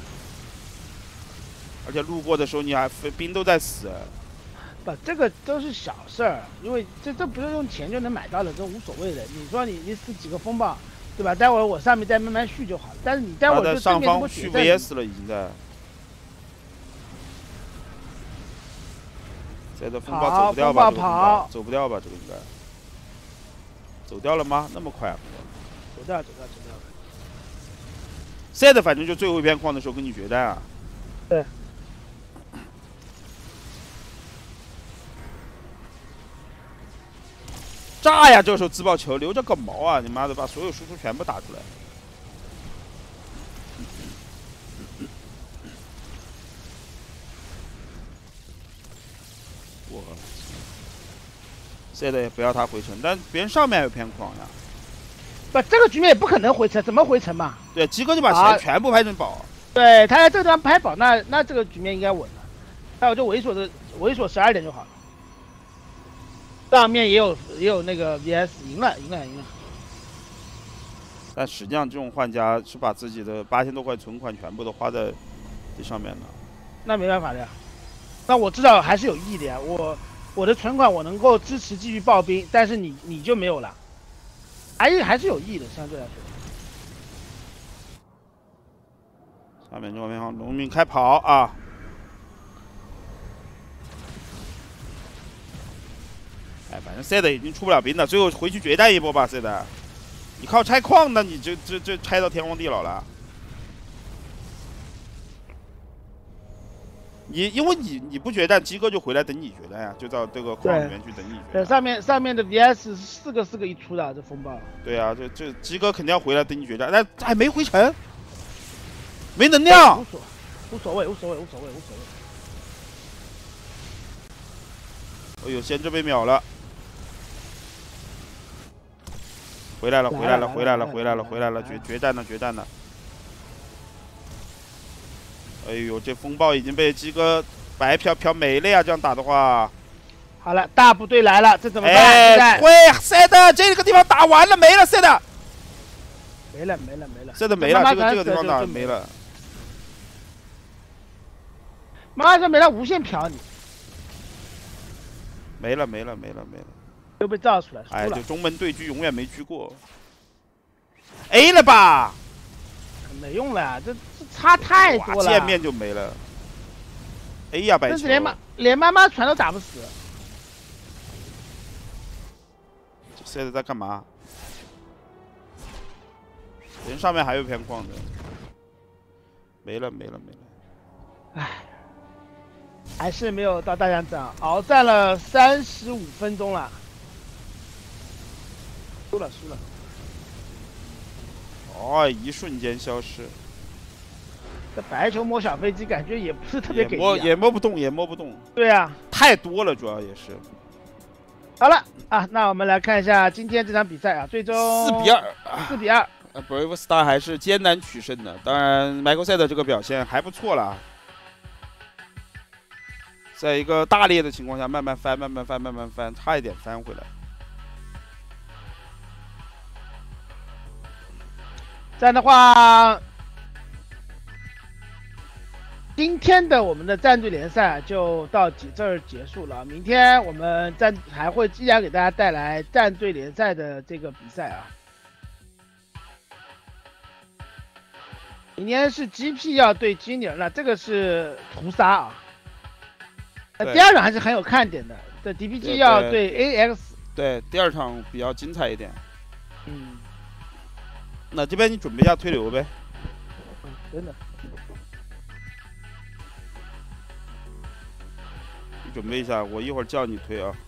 而且路过的时候你还兵都在死。 不，这个都是小事儿，因为这不是用钱就能买到的，这无所谓的。你说你死几个风暴，对吧？待会儿我上面再慢慢续就好了。但是你待会儿就上方续 VS 了，已经在。C 的风暴走不掉吧？ 跑， 走不掉吧？这个应该。走掉了吗？那么快啊！ 走掉了。 C 的反正就最后一片矿的时候跟你决战啊。 对。 炸呀！这个时候自爆球留着个毛啊！你妈的，把所有输出全部打出来。我。C 的也不要他回城，但别人上面有片矿呀。 不，这个局面也不可能回城，怎么回城嘛？ 对，鸡哥就把钱全部拍成宝。 对，他在这个地方拍宝，那这个局面应该稳了。那我就猥琐12点就好了。上面也有那个 VS 赢了。 但实际上这种换家是把自己的8000多块存款全部都花在这上面了。 那没办法的呀。那我知道还是有意义的呀。我的存款我能够支持继续爆兵，但是你就没有了，还是有意义的，相对来说。 下面这边农民开跑啊！哎，反正 C 的已经出不了兵了，最后回去决战一波吧 ，C 的。你靠拆矿，那你这拆到天荒地老了。因为你不决战，鸡哥就回来等你决战呀，就到这个矿里面去等你决战。 对，上面的 VS 4个一出的这风暴。 对啊，这鸡哥肯定要回来等你决战，但还没回城，没能量。 无所谓。 哎呦，先知被秒了。回来了，决战了！哎呦，这风暴已经被鸡哥白嫖没了呀！这样打的话， 好了，大部队来了，这怎么办？ 哎，会 C 的这个地方打完了，没了 C 的， 没了 C 的没了，这个地方打没了。 马上没了，无限嫖你， 没了， 又被造出来， 哎，就中门对狙永远没狙过 ，A 了吧？ 没用了，这差太多了， 见面就没了。A 呀，白球！ 真是连妈妈船都打不死。 这现在在干嘛？人上面还有片矿的，没了。 唉，还是没有到大将长，鏖战了35分钟了，输了。 哦，一瞬间消失。 这白球摸小飞机，感觉也不是特别给力、 也摸不动。 对啊， 太多了，主要也是。 好了啊，那我们来看一下今天这场比赛啊，最终 4-2。 4-2。 Brave Star 还是艰难取胜的，当然麦克赛的这个表现还不错啦，在一个大裂的情况下慢慢翻，差一点翻回来。 这样的话，今天的我们的战队联赛就到这儿结束了。明天我们还会依然给大家带来战队联赛的这个比赛啊。明天是 GP 要对金牛了，这个是屠杀啊。第二场还是很有看点的，对 DPG 要对 AX。 对，第二场比较精彩一点。 嗯。 那这边你准备一下推流呗。 真的。 你准备一下，我一会儿叫你推啊。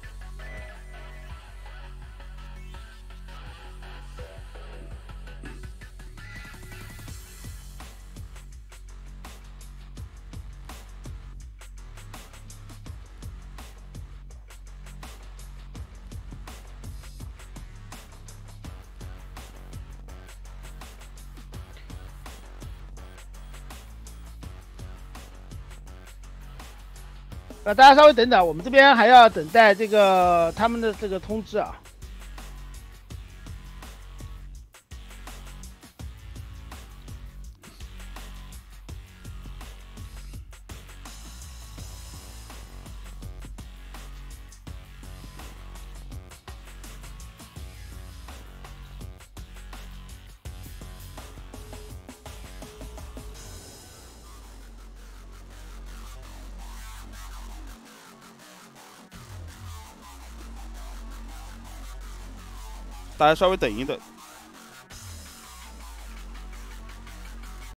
大家稍微等等，我们这边还要等待这个他们的这个通知啊。 大家稍微等一等。